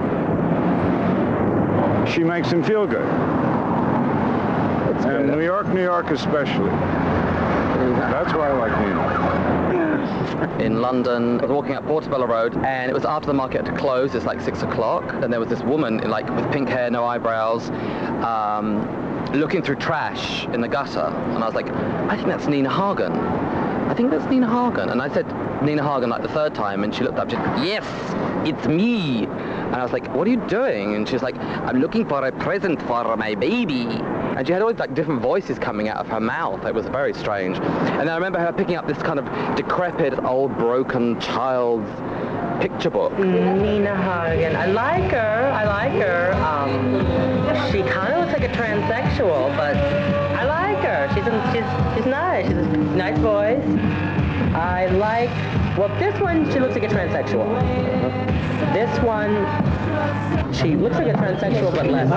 she makes him feel good. That's and good. New York, New York especially. That's why I like New York. In London, I was walking up Portobello Road, and it was after the market had closed. It's like six o'clock, and there was this woman, like with pink hair, no eyebrows, um, looking through trash in the gutter, and I was like, I think that's Nina Hagen. I think that's Nina Hagen. And I said Nina Hagen like the third time, and she looked up, she said, yes, it's me. And I was like, what are you doing? And she was like, I'm looking for a present for my baby. And she had all these like different voices coming out of her mouth. It was very strange. And then I remember her picking up this kind of decrepit, old, broken child's picture book. Nina Hagen. I like her. I like her. Um, she kind of looks like a transsexual, but I like her. She's she's she's nice. She's a nice voice. I like. Well, this one she looks like a transsexual. This one, she looks like a transsexual, but less.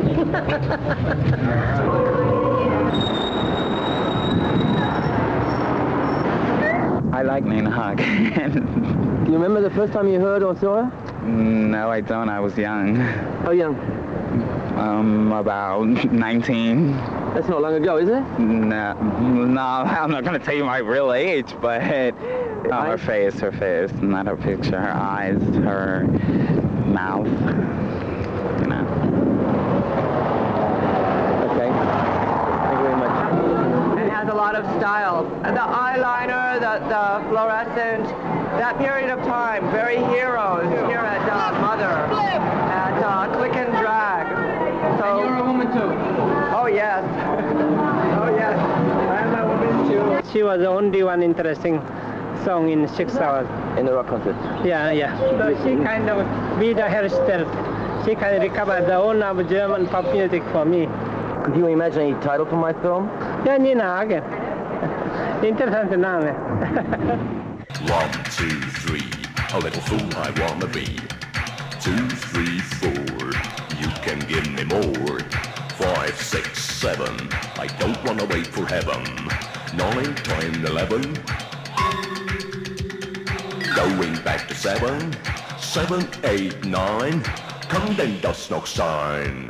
I like Nina Hagen. Do you remember the first time you heard or saw her? No, I don't. I was young. How young? Um, about nineteen. That's not long ago, is it? No, no, I'm not going to tell you my real age, but oh, her face, her face, not her picture, her eyes, her mouth, you know. Okay. Thank you very much. It has a lot of style. The eyeliner, the, the fluorescent, that period of time, very heroes here at uh, Mother, at uh, Click and Drag. So, and you're a woman too? Oh yes. Oh yes. I'm a woman too. She was the only one interesting song in six hours. In the rock concert? Yeah, yeah. So she kind of, with the hairstyle, she kind of recovered the own of German pop music for me. Could you imagine a title for my film? Yeah, Nina Hagen. Interessante Name. One, two, three, a little fool I wanna be. Two, three, four, you can give me more. Five, six, seven, I don't wanna wait for heaven. Nine, ten, eleven, going back to seven. Seven, eight, nine, kan den das nog zijn?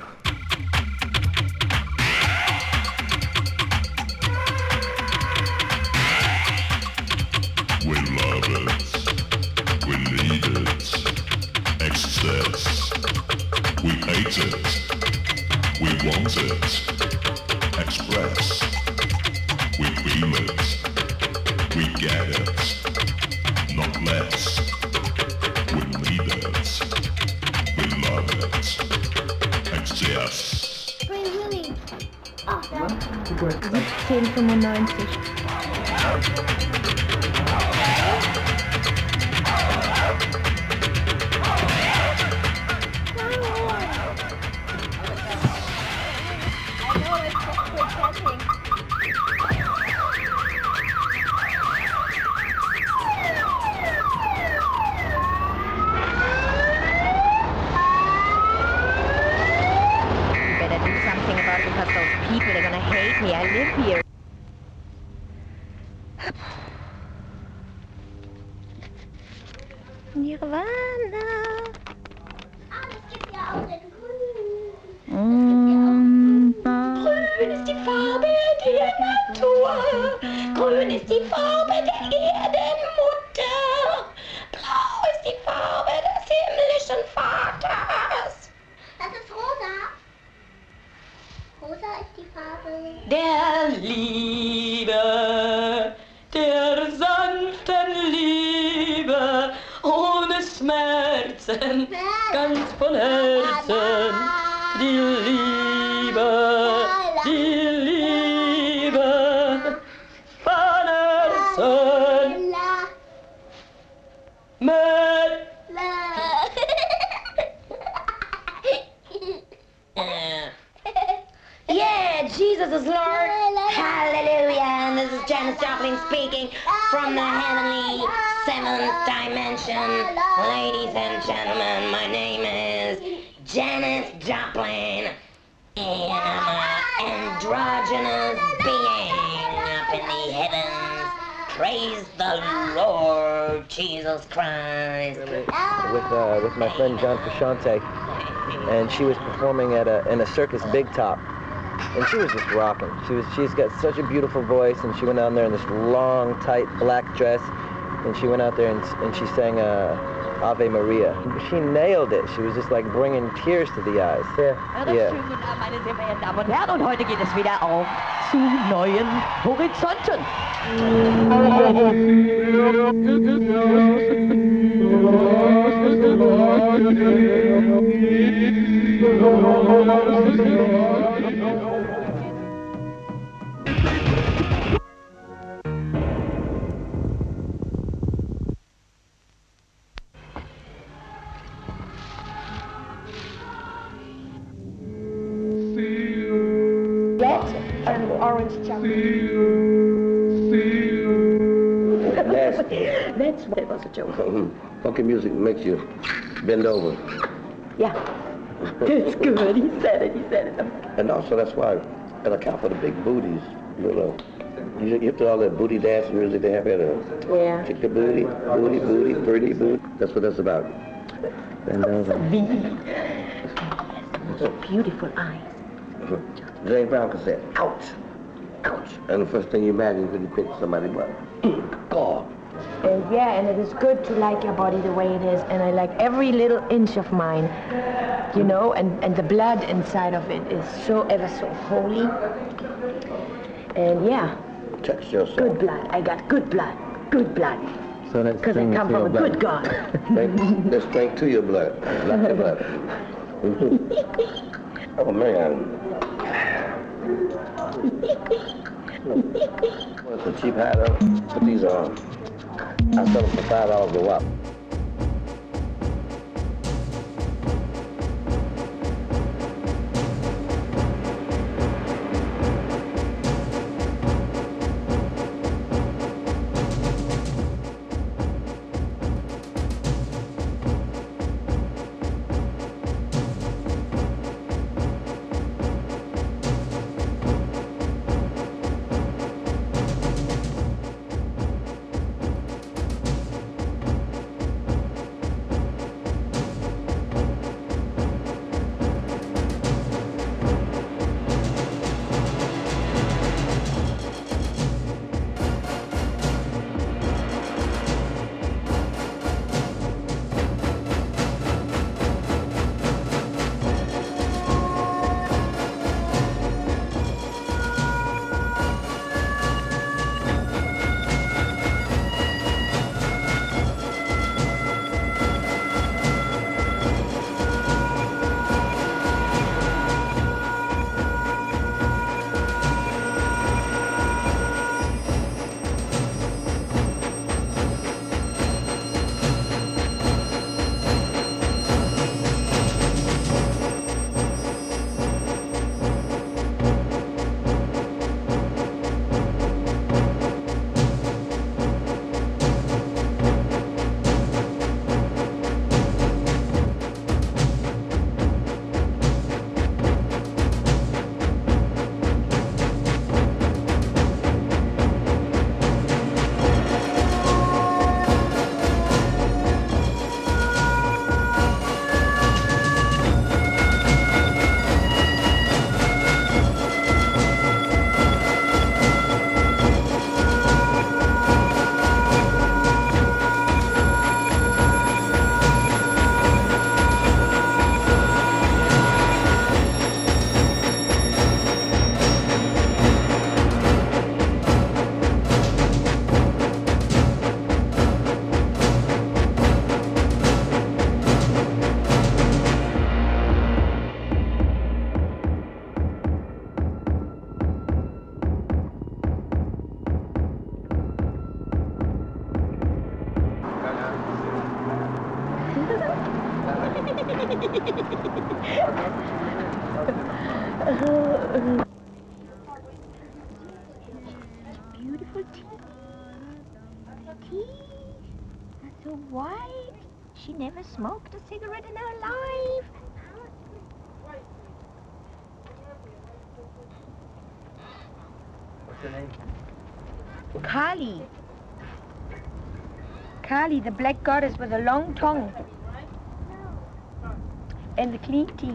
We love it, we need it, excess. We hate it, we want it, express. We feel it, we get it, not less. We need it, we love it, excess. zehn fünfundneunzig. People are gonna hate me. I live here. Nirvana. Grün ist die Farbe der Natur. Grün ist die Farbe der Erdenmutter. Blau ist die Farbe des himmlischen Vaters. Das ist rosa. Rosa ist die Farbe der Liebe, der sanften Liebe, ohne Schmerzen, ganz von Herzen. Die Liebe, die Liebe von Herzen. Mit Yeah, Jesus is Lord. Hallelujah. And this is Janis Joplin speaking from the heavenly seventh dimension. Ladies and gentlemen, my name is Janis Joplin. And I'm an androgynous being up in the heavens. Praise the Lord Jesus Christ. With uh, with my friend John Frusciante, and she was performing at a in a circus Big Top. And she was just rocking. She was, she's got such a beautiful voice, and she went out there in this long, tight black dress, and she went out there and, and she sang uh, Ave Maria. She nailed it. She was just like bringing tears to the eyes. Yeah. Ja, schönen guten Abend, meine sehr verehrten Damen und Herren, und heute geht es wieder auf zu neuen Horizonten. Red and orange chocolate. That's what it was a joke. Funky music makes you bend over. Yeah. It's good. He said it. He said it. And also that's why it account for the big booties. You know, you you to all that booty dance music they have here. Yeah. Chick the booty, booty, booty, pretty booty. That's what that's about. Bend over. So beautiful eyes. James Brown could say, ouch, ouch. And the first thing you imagine when you pick somebody, what? God. And yeah, and it is good to like your body the way it is, and I like every little inch of mine, you know, and, and the blood inside of it is so ever so holy. And yeah, Touch yourself. good blood. I got good blood, good blood. So that's Because I come from a good God. There's strength to your blood, not your blood. Oh man. What's a cheap hat up? Put these on. I sell them for five dollars a watt. Beautiful tea. Tea. That's so white. She never smoked a cigarette in her life. What's her name? Kali. Kali, the black goddess with a long tongue. And the clean tea.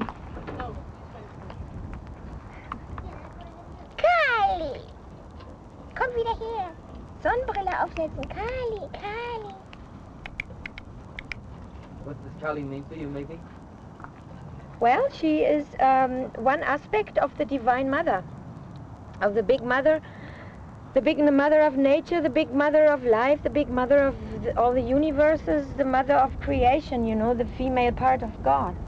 Kali! Komm wieder her. Sonnenbrille aufsetzen. Kali, Kali. What does Kali mean to you, maybe? Well, she is um, one aspect of the Divine Mother, of the Big Mother, the Big Mother of nature, the Big Mother of life, the Big Mother of the, all the universes, the Mother of creation, you know, the female part of God.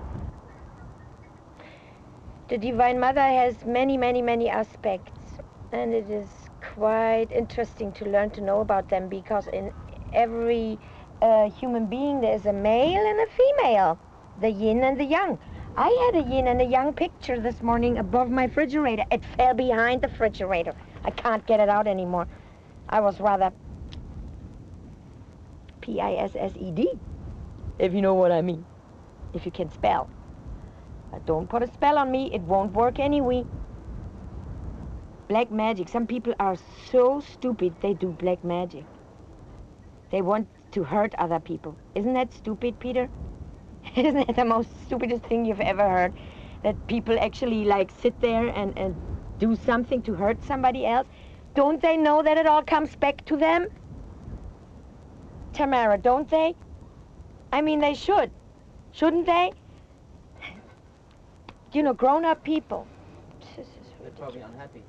The Divine Mother has many, many, many aspects, and it is quite interesting to learn to know about them, because in every uh, human being there is a male and a female, the yin and the yang. I had a yin and a yang picture this morning above my refrigerator. It fell behind the refrigerator. I can't get it out anymore. I was rather P I S S E D, if you know what I mean, if you can spell. But don't put a spell on me, it won't work anyway. Black magic. Some people are so stupid they do black magic. They want to hurt other people. Isn't that stupid, Peter? Isn't that the most stupidest thing you've ever heard? That people actually like sit there and, and do something to hurt somebody else? Don't they know that it all comes back to them? Tamara, don't they? I mean, they should. Shouldn't they? You know, grown-up people. They're probably unhappy.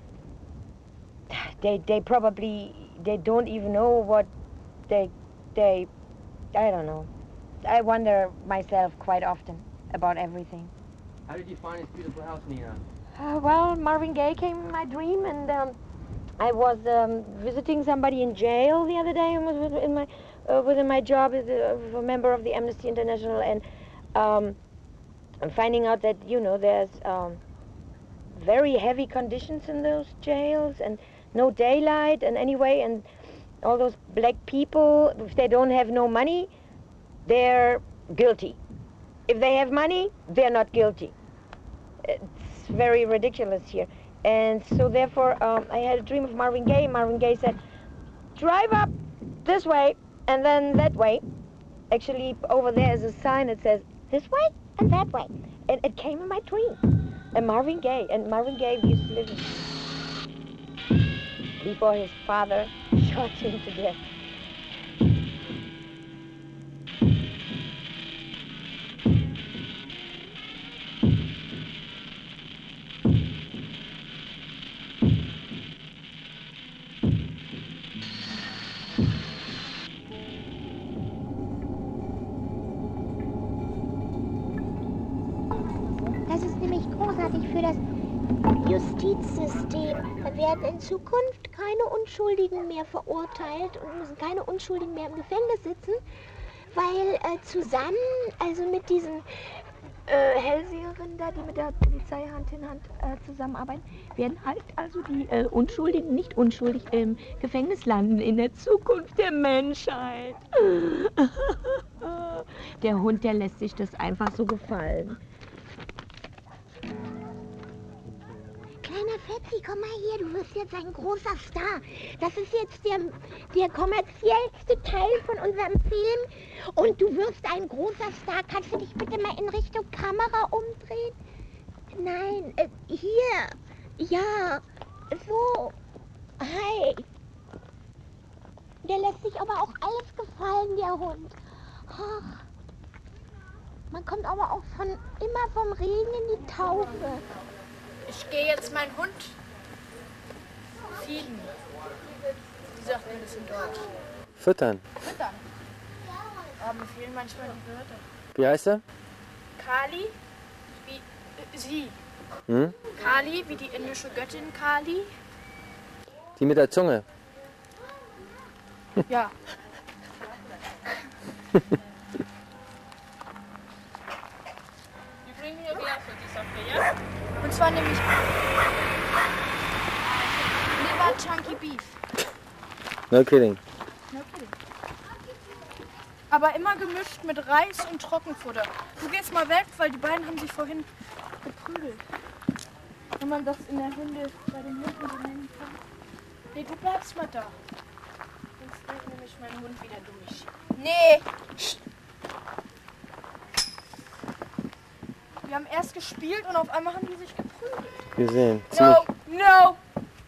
They, they probably, they don't even know what they, they, I don't know. I wonder myself quite often about everything. How did you find this beautiful house, Nina? Uh, well, Marvin Gaye came in my dream, and um, I was um, visiting somebody in jail the other day, and was in my, uh, within my job as a, a member of the Amnesty International, and um, I'm finding out that, you know, there's um, very heavy conditions in those jails, and no daylight, and anyway, and all those black people, if they don't have no money, they're guilty. If they have money, they're not guilty. It's very ridiculous here. And so therefore, um, I had a dream of Marvin Gaye. Marvin Gaye said, drive up this way and then that way. Actually, over there is a sign that says, this way and that way. And it came in my dream. And Marvin Gaye, and Marvin Gaye used to live in before his father shot him to death. Das ist nämlich großartig für das Justizsystem. Da werden in Zukunft keine Unschuldigen mehr verurteilt und müssen keine Unschuldigen mehr im Gefängnis sitzen, weil äh, zusammen, also mit diesen äh, Hellseherinnen da, die mit der Polizei Hand in Hand äh, zusammenarbeiten, werden halt also die äh, Unschuldigen nicht unschuldig im Gefängnis landen in der Zukunft der Menschheit. Der Hund, der lässt sich das einfach so gefallen. Kleiner Fetzi, komm mal hier, du wirst jetzt ein großer Star. Das ist jetzt der, der kommerziellste Teil von unserem Film. Und du wirst ein großer Star. Kannst du dich bitte mal in Richtung Kamera umdrehen? Nein, äh, hier. Ja, so. Hi. Der lässt sich aber auch alles gefallen, der Hund. Ach. Man kommt aber auch von, immer vom Regen in die Taufe. Ich gehe jetzt meinen Hund feeden. Wie sagt man das in Deutsch? Füttern. Füttern. Aber mir fehlen manchmal die Wörter. Wie heißt er? Kali, wie äh, sie. Hm? Kali, wie die indische Göttin Kali. Die mit der Zunge. Ja. bring mir gleich für die Sache, ja? Und zwar nämlich Leber Chunky Beef. No kidding. No kidding. Aber immer gemischt mit Reis und Trockenfutter. Du gehst mal weg, weil die beiden haben sich vorhin geprügelt. Wenn man das in der Hunde, bei den Hunden so nennen kann. Nee, du bleibst mal da. Sonst bringt nämlich mein Hund wieder durch. Nee! Wir haben erst gespielt und auf einmal haben die sich geprügelt. Wir sehen. No, no!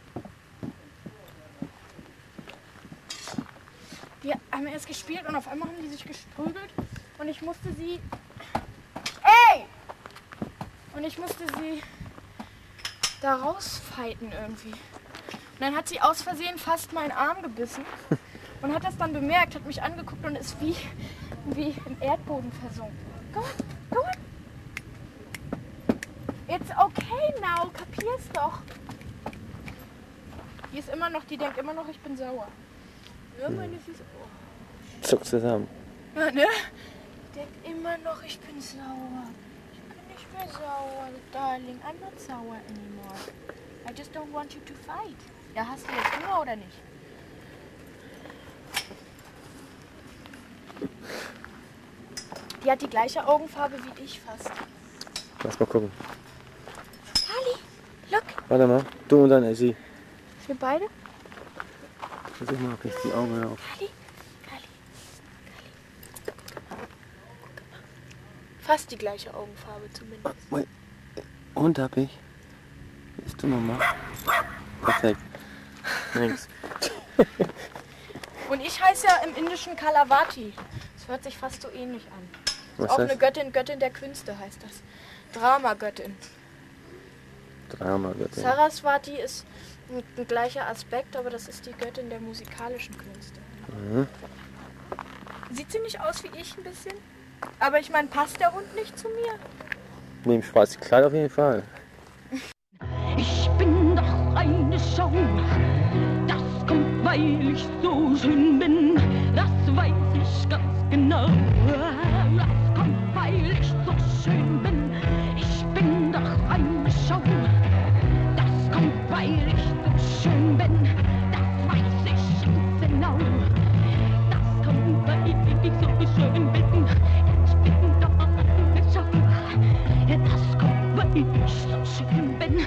Wir haben erst gespielt und auf einmal haben die sich geprügelt und ich musste sie... Ey! Und ich musste sie da rausfighten irgendwie. Und dann hat sie aus Versehen fast meinen Arm gebissen und hat das dann bemerkt, hat mich angeguckt und ist wie, wie im Erdboden versunken. Go on, go on. It's okay now, kapier's doch. Die ist immer noch, die denkt immer noch, ich bin sauer. Ja, meine Füße. Oh. Zuck zusammen. Ja, ne? Die denkt immer noch, ich bin sauer. Ich bin nicht mehr sauer, darling. I'm not sour anymore. I just don't want you to fight. Ja, hast du jetzt Hunger oder nicht? Die hat die gleiche Augenfarbe wie ich fast. Lass mal gucken. Charlie, look. Warte mal. Du und dann sie. Wir beide? Versuch mal, ob ich die Augen auf. Charlie, Charlie, Charlie. Fast die gleiche Augenfarbe zumindest. Und hab ich. Bist du nochmal? Perfekt. Thanks. Und ich heiße ja im Indischen Kalavati. Das hört sich fast so ähnlich an. Das ist auch eine Göttin, Göttin der Künste heißt das. Dramagöttin. Dramagöttin. Saraswati ist ein, ein gleicher Aspekt, aber das ist die Göttin der musikalischen Künste. Mhm. Sieht sie nicht aus wie ich ein bisschen? Aber ich meine, passt der Hund nicht zu mir? Mit dem schwarzen Kleid auf jeden Fall. Ich bin doch eine Show, das kommt, weil ich so schön bin, das weiß ich ganz genau. Das kommt, weil ich so schön bin, ich bin doch eine Show, das kommt, weil ich so schön bin, das weiß ich ganz genau. Das kommt, weil ich so schön bin, ich bin doch eine Show, das kommt, weil ich so schön bin.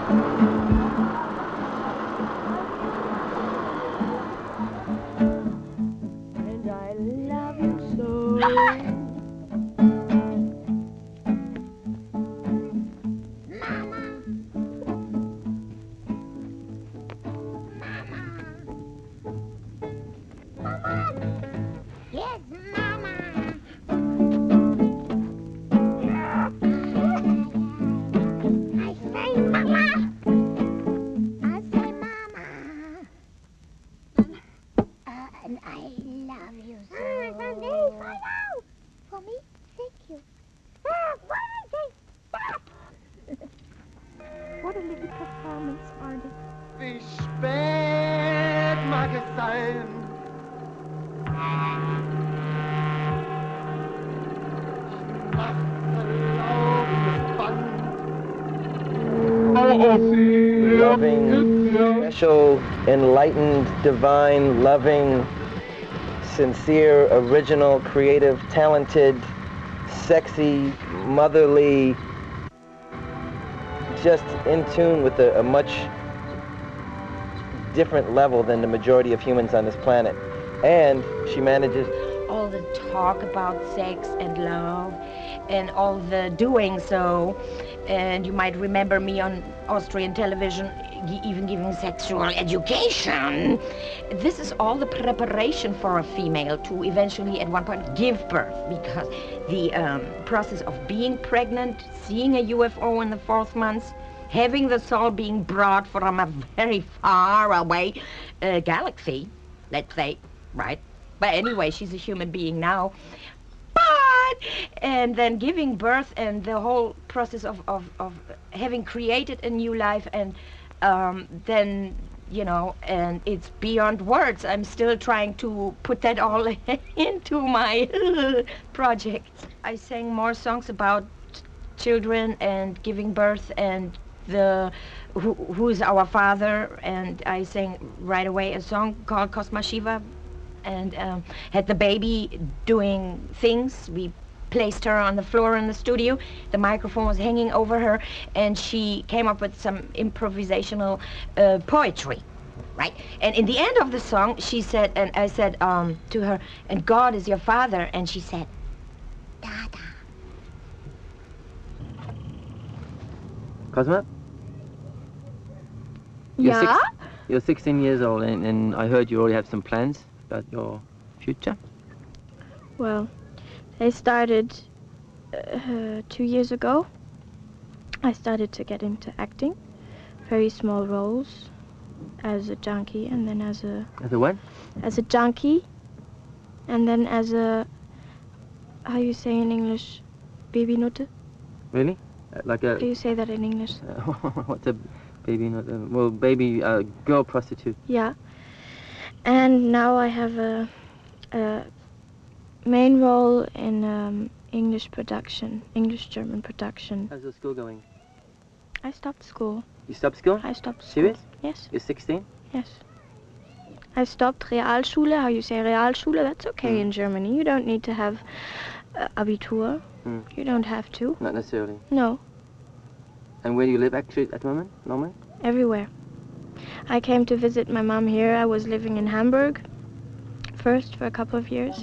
And I love you so. Yes, Mama. I say Mama. I say Mama. Uh, and I love you so. I know. For me, thank you. What did they stop? What a little performance, Artie. Wie spät mag es sein? Loving, special, enlightened, divine, loving, sincere, original, creative, talented, sexy, motherly, just in tune with a, a much different level than the majority of humans on this planet. And she manages All the talk about sex and love and all the doing so. And you might remember me on Austrian television g- even giving sexual education. This is all the preparation for a female to eventually at one point give birth, because the um, process of being pregnant, seeing a U F O in the fourth month, having the soul being brought from a very far away uh, galaxy, let's say, right? But anyway, she's a human being now. But, and then giving birth and the whole process of, of, of having created a new life, and um, then, you know, and it's beyond words. I'm still trying to put that all into my projects. I sang more songs about children and giving birth and the who, who is our father, and I sang right away a song called Cosma Shiva, and um, had the baby doing things. We placed her on the floor in the studio. The microphone was hanging over her, and she came up with some improvisational uh, poetry, right? And in the end of the song, she said, and I said um, to her, "And God is your father," and she said, "Dada." Cosma? You're Yeah? Six, you're sixteen years old, and, and I heard you already have some plans about your future. Well, I started uh, two years ago. I started to get into acting, very small roles, as a junkie, and then as a As a what? as a junkie, and then as a, how you say in English, babynutte. Really? Uh, like a. How do you say that in English? Uh, what's a baby? Not a, well, baby uh, girl prostitute. Yeah. And now I have a, a main role in um, English production, English-German production. How's your school going? I stopped school. You stopped school? I stopped school. Serious? Yes. You're sixteen? Yes. I stopped Realschule. How you say Realschule? That's okay Mm. in Germany. You don't need to have uh, Abitur. Mm. You don't have to. Not necessarily. No, And where do you live actually at the moment, normally? everywhere. I came to visit my mom here. I was living in Hamburg first for a couple of years.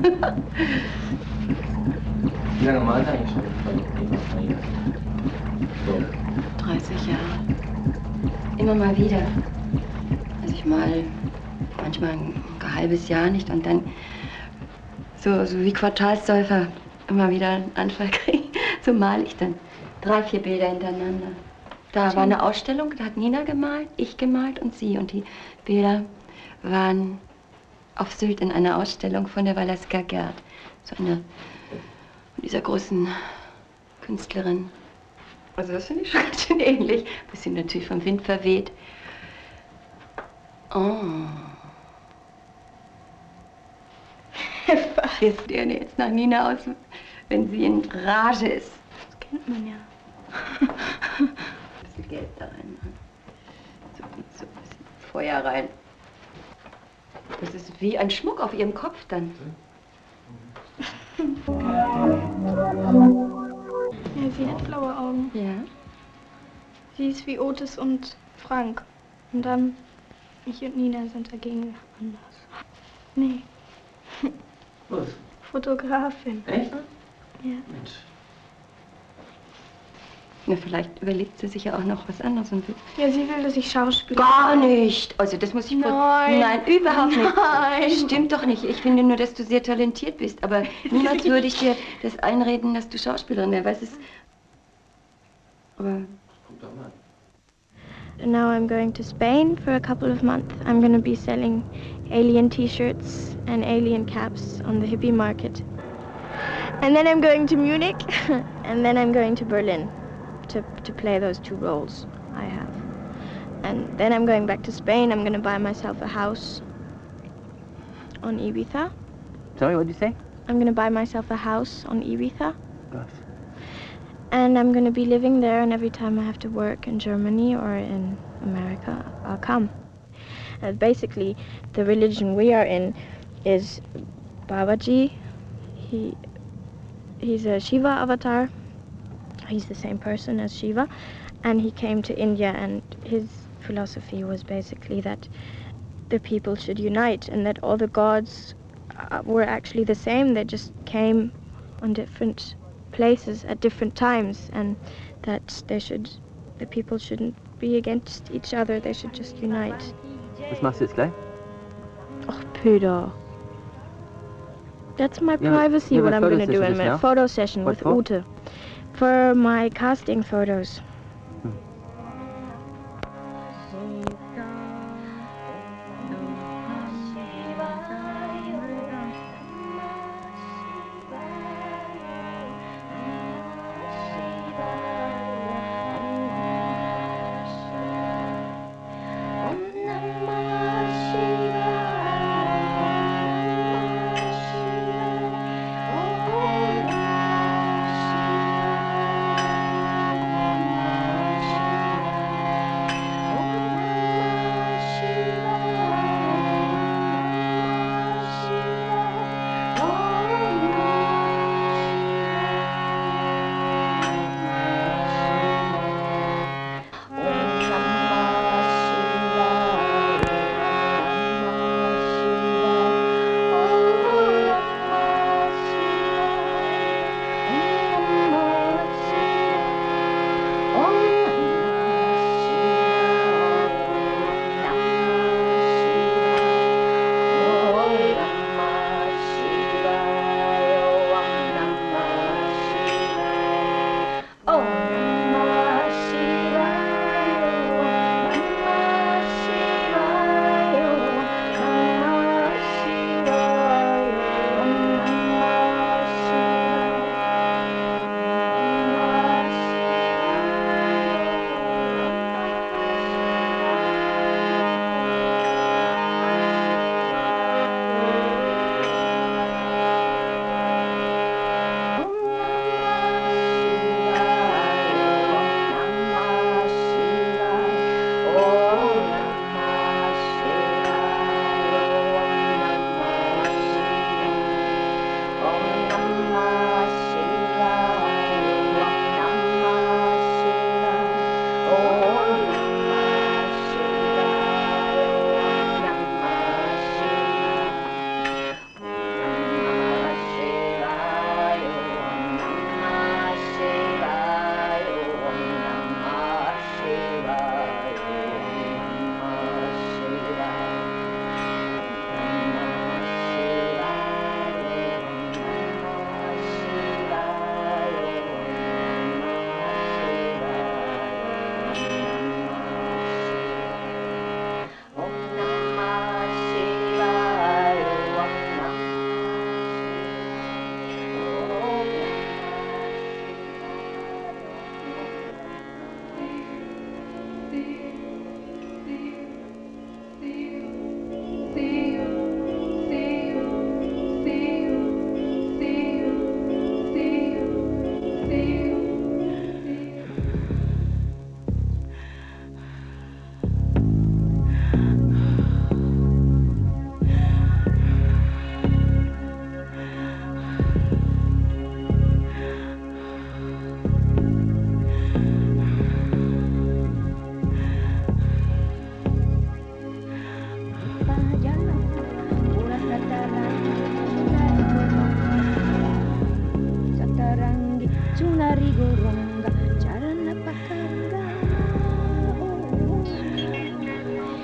Wie lange malt eigentlich schon? dreißig Jahre. Immer mal wieder. Also ich mal manchmal ein halbes Jahr nicht und dann so, so wie Quartalssäufer immer wieder einen Anfall kriege. So male ich dann drei, vier Bilder hintereinander. Da war eine Ausstellung, da hat Nina gemalt, ich gemalt und sie. Und die Bilder waren auf Sylt in einer Ausstellung von der Valeska Gerd. So eine von dieser großen Künstlerin. Also das finde ich schon ganz schön ähnlich. Bisschen natürlich vom Wind verweht. Oh. Wie sieht denn jetzt nach Nina aus, wenn sie in Rage ist? Das kennt man ja. Ein bisschen Gelb da rein. So, so ein bisschen Feuer rein. Das ist wie ein Schmuck auf ihrem Kopf dann. Ja, sie hat blaue Augen. Ja. Sie ist wie Otis und Frank. Und dann, ich und Nina sind dagegen anders. Nee. Was? Fotografin. Echt? Ja. Mensch. Na, vielleicht überlegt sie sich ja auch noch was anderes und will. Ja, sie will, dass ich Schauspieler. Gar nicht! Also, das muss ich wohl. Nein. Nein, überhaupt nicht. Nein. Stimmt doch nicht. Ich finde nur, dass du sehr talentiert bist. Aber niemals würde ich dir das einreden, dass du Schauspielerin wärst. Weil es ist. Aber. Guck doch mal. Now I'm going to Spain for a couple of months. I'm going to be selling alien t-shirts and alien caps on the hippie market. And then I'm going to Munich, and then I'm going to Berlin to, to play those two roles I have. And then I'm going back to Spain. I'm going to buy myself a house on Ibiza. Sorry, what did you say? I'm going to buy myself a house on Ibiza. Gosh. And I'm going to be living there, and every time I have to work in Germany or in America, I'll come. Uh, basically, the religion we are in is Babaji. He, he's a Shiva avatar. He's the same person as Shiva. And he came to India, and his philosophy was basically that the people should unite, and that all the gods uh, were actually the same. They just came on different places at different times, and that they should, the people shouldn't be against each other. They should just unite. Was machst du jetzt gleich? Oh, Peter. That's my Yeah, privacy, yeah, what but I'm photo going to do session in just my now? photo session What with for? Ute. For my casting photos.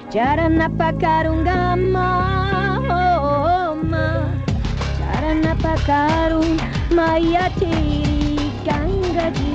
Charanapakarum-gamma, Charanapakarum, Mayatiri Ganga.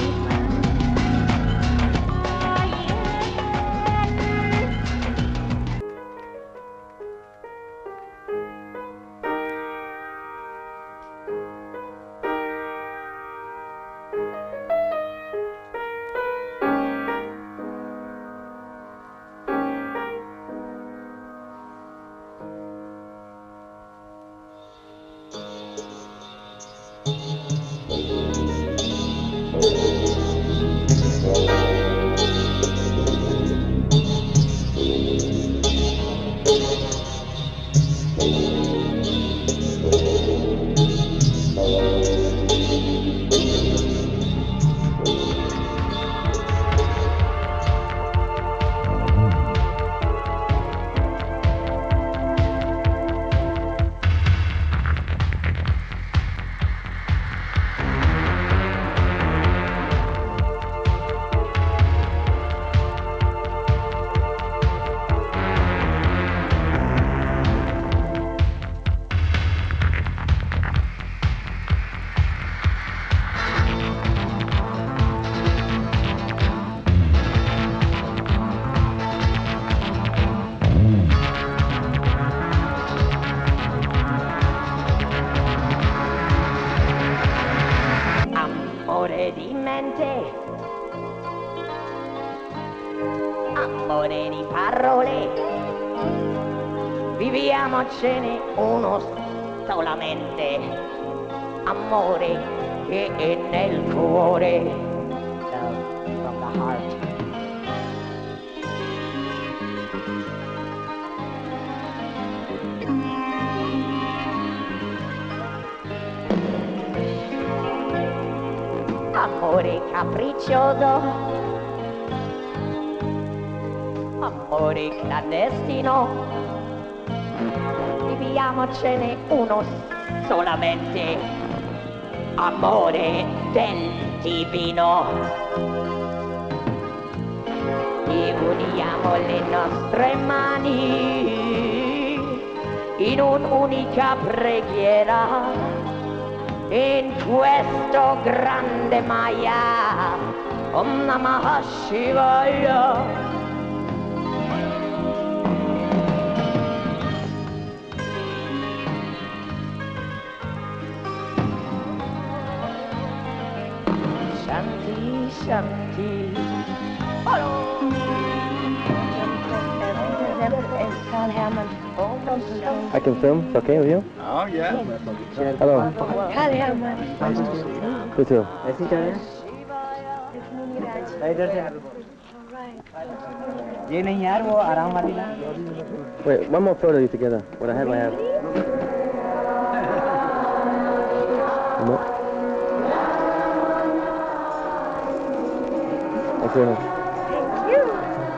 Amore di mente, amore di parole, viviamocene uno solamente, amore che è nel cuore, love from the heart. Amore capriccioso, amore clandestino, viviamocene uno solamente, amore del divino. E uniamo le nostre mani in un'unica preghiera. In questo grande Maya, Om Namah Shivaya. Shanti, Shanti. I can film. It's okay with you? Oh, yeah. Hello. Karl Hermann. You too. Wait, one more photo of you together. What I have, I have. One more. Thanks very much. Thank you.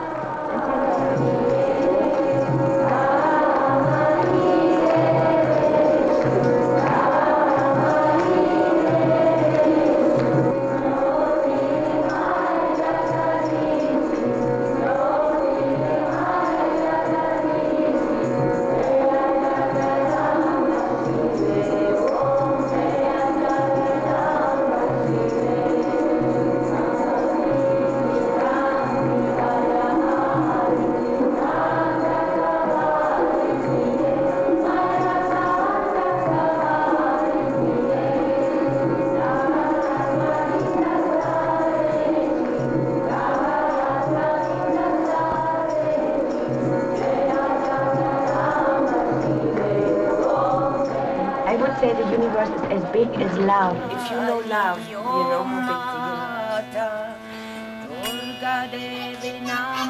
Say the universe is as big as love. If you know love, you know how big the universe is.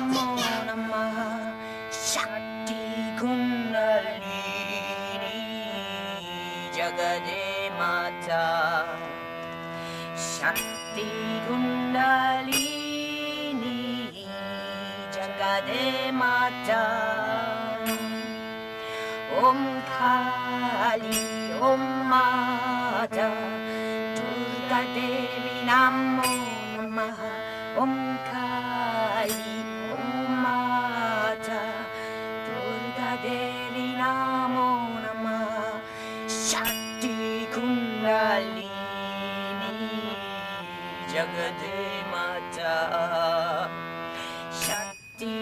Shakti Kundalini Jagade Mata, Shakti Kundalini Jagade Mata, Om Kali Om Mata, Durga Devi Namo Namaha, Om Kali Om Mata. Durga Devi Namo Namah, Shakti Kundalini Jagade Mata, Shakti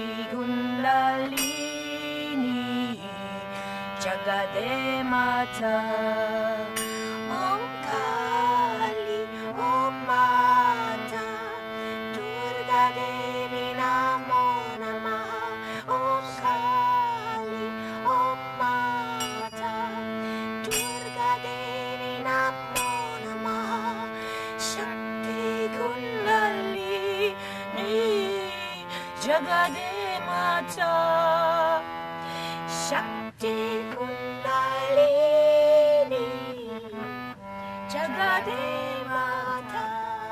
Kundalini Jagade Mata. Om Kali, Om Mata, Durga Devi Namo Namah. Om Kali, Om Mata, Durga Devi Namo Namah. Shakti Kundalini Jagade Mata, Shakti Kundalini Jagade Mata.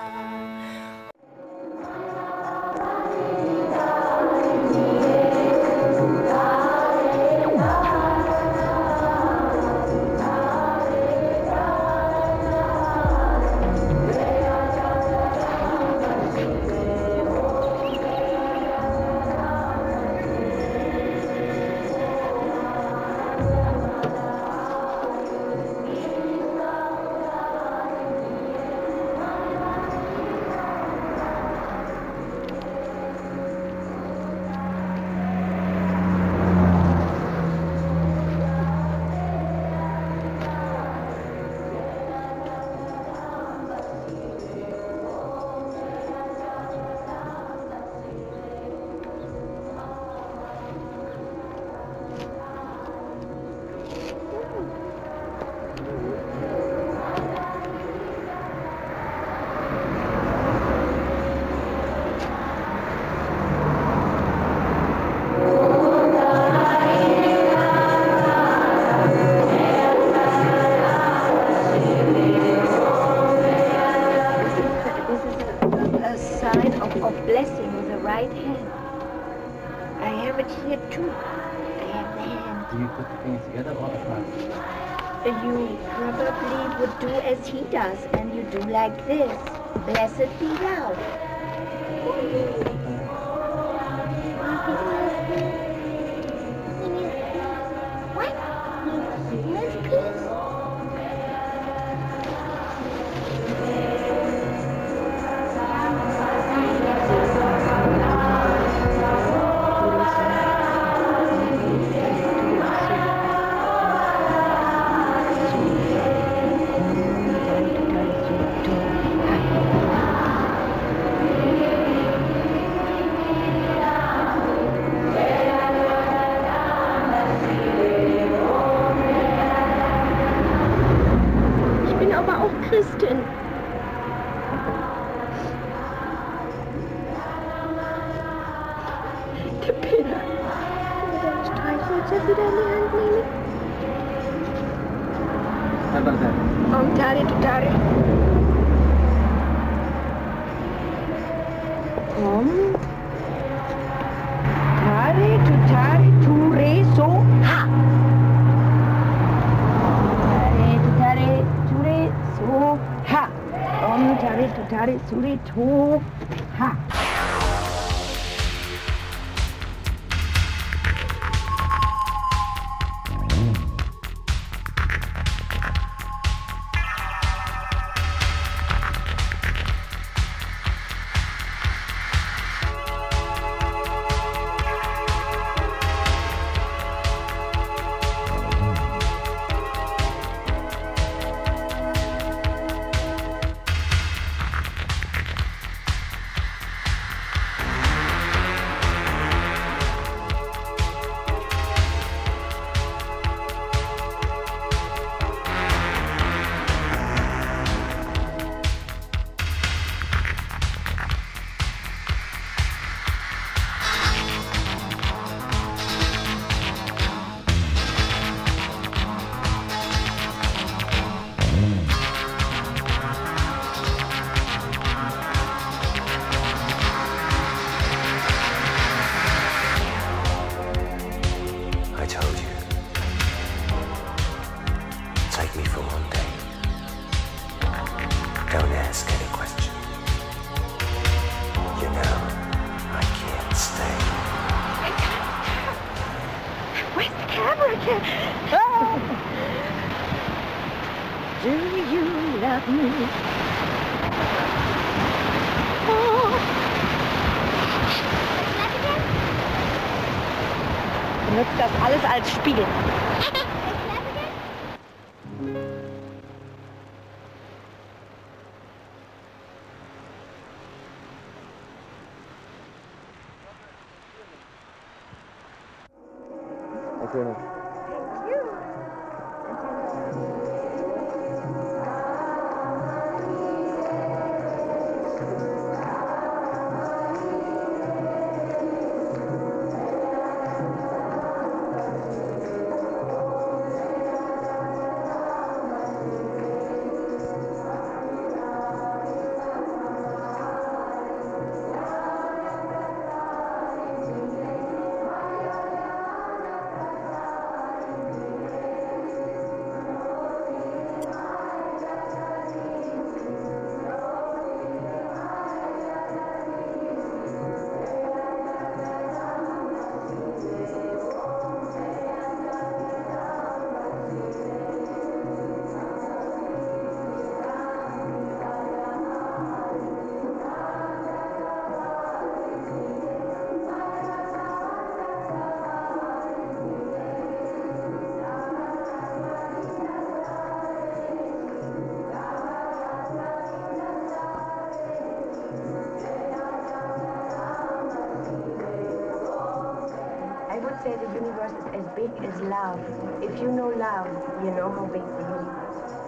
Blessing with the right hand. I have it here too. I have the hand. Do you put the things together all the time? You probably would do as he does, and you do like this. Blessed be thou. What? This piece? Christin. Der Peter. Der streichelt ja wieder in die Hand nehmen. Om Tari Tutari. Om Tari Tutari Ture So Ha. Tari Tutari Ture So Ha. Om Tari Tutari Ture To Ha. Where's the camera? Oh. Do you love me? Oh. Benutzt das alles als Spiegel. Thank you. Say the universe is as big as love. If you know love, you know how big the universe is.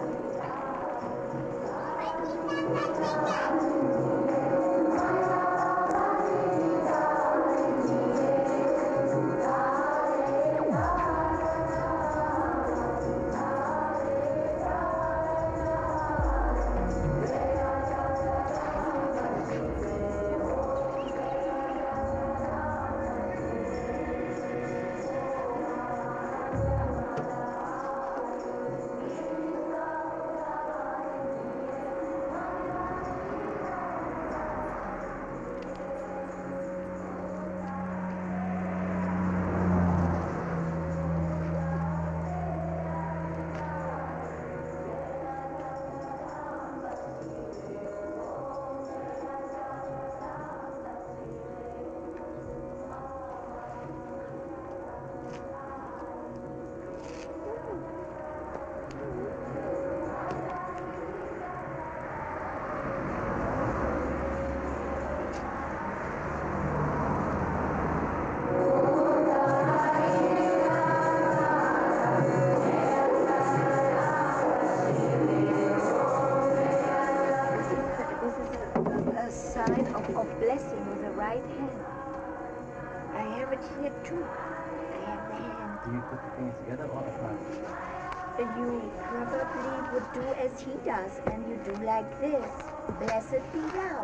Blessing with the right hand. I have it here too. I have the hand. Do you put the things together or apart? You probably would do as he does, and you do like this. Blessed be thou.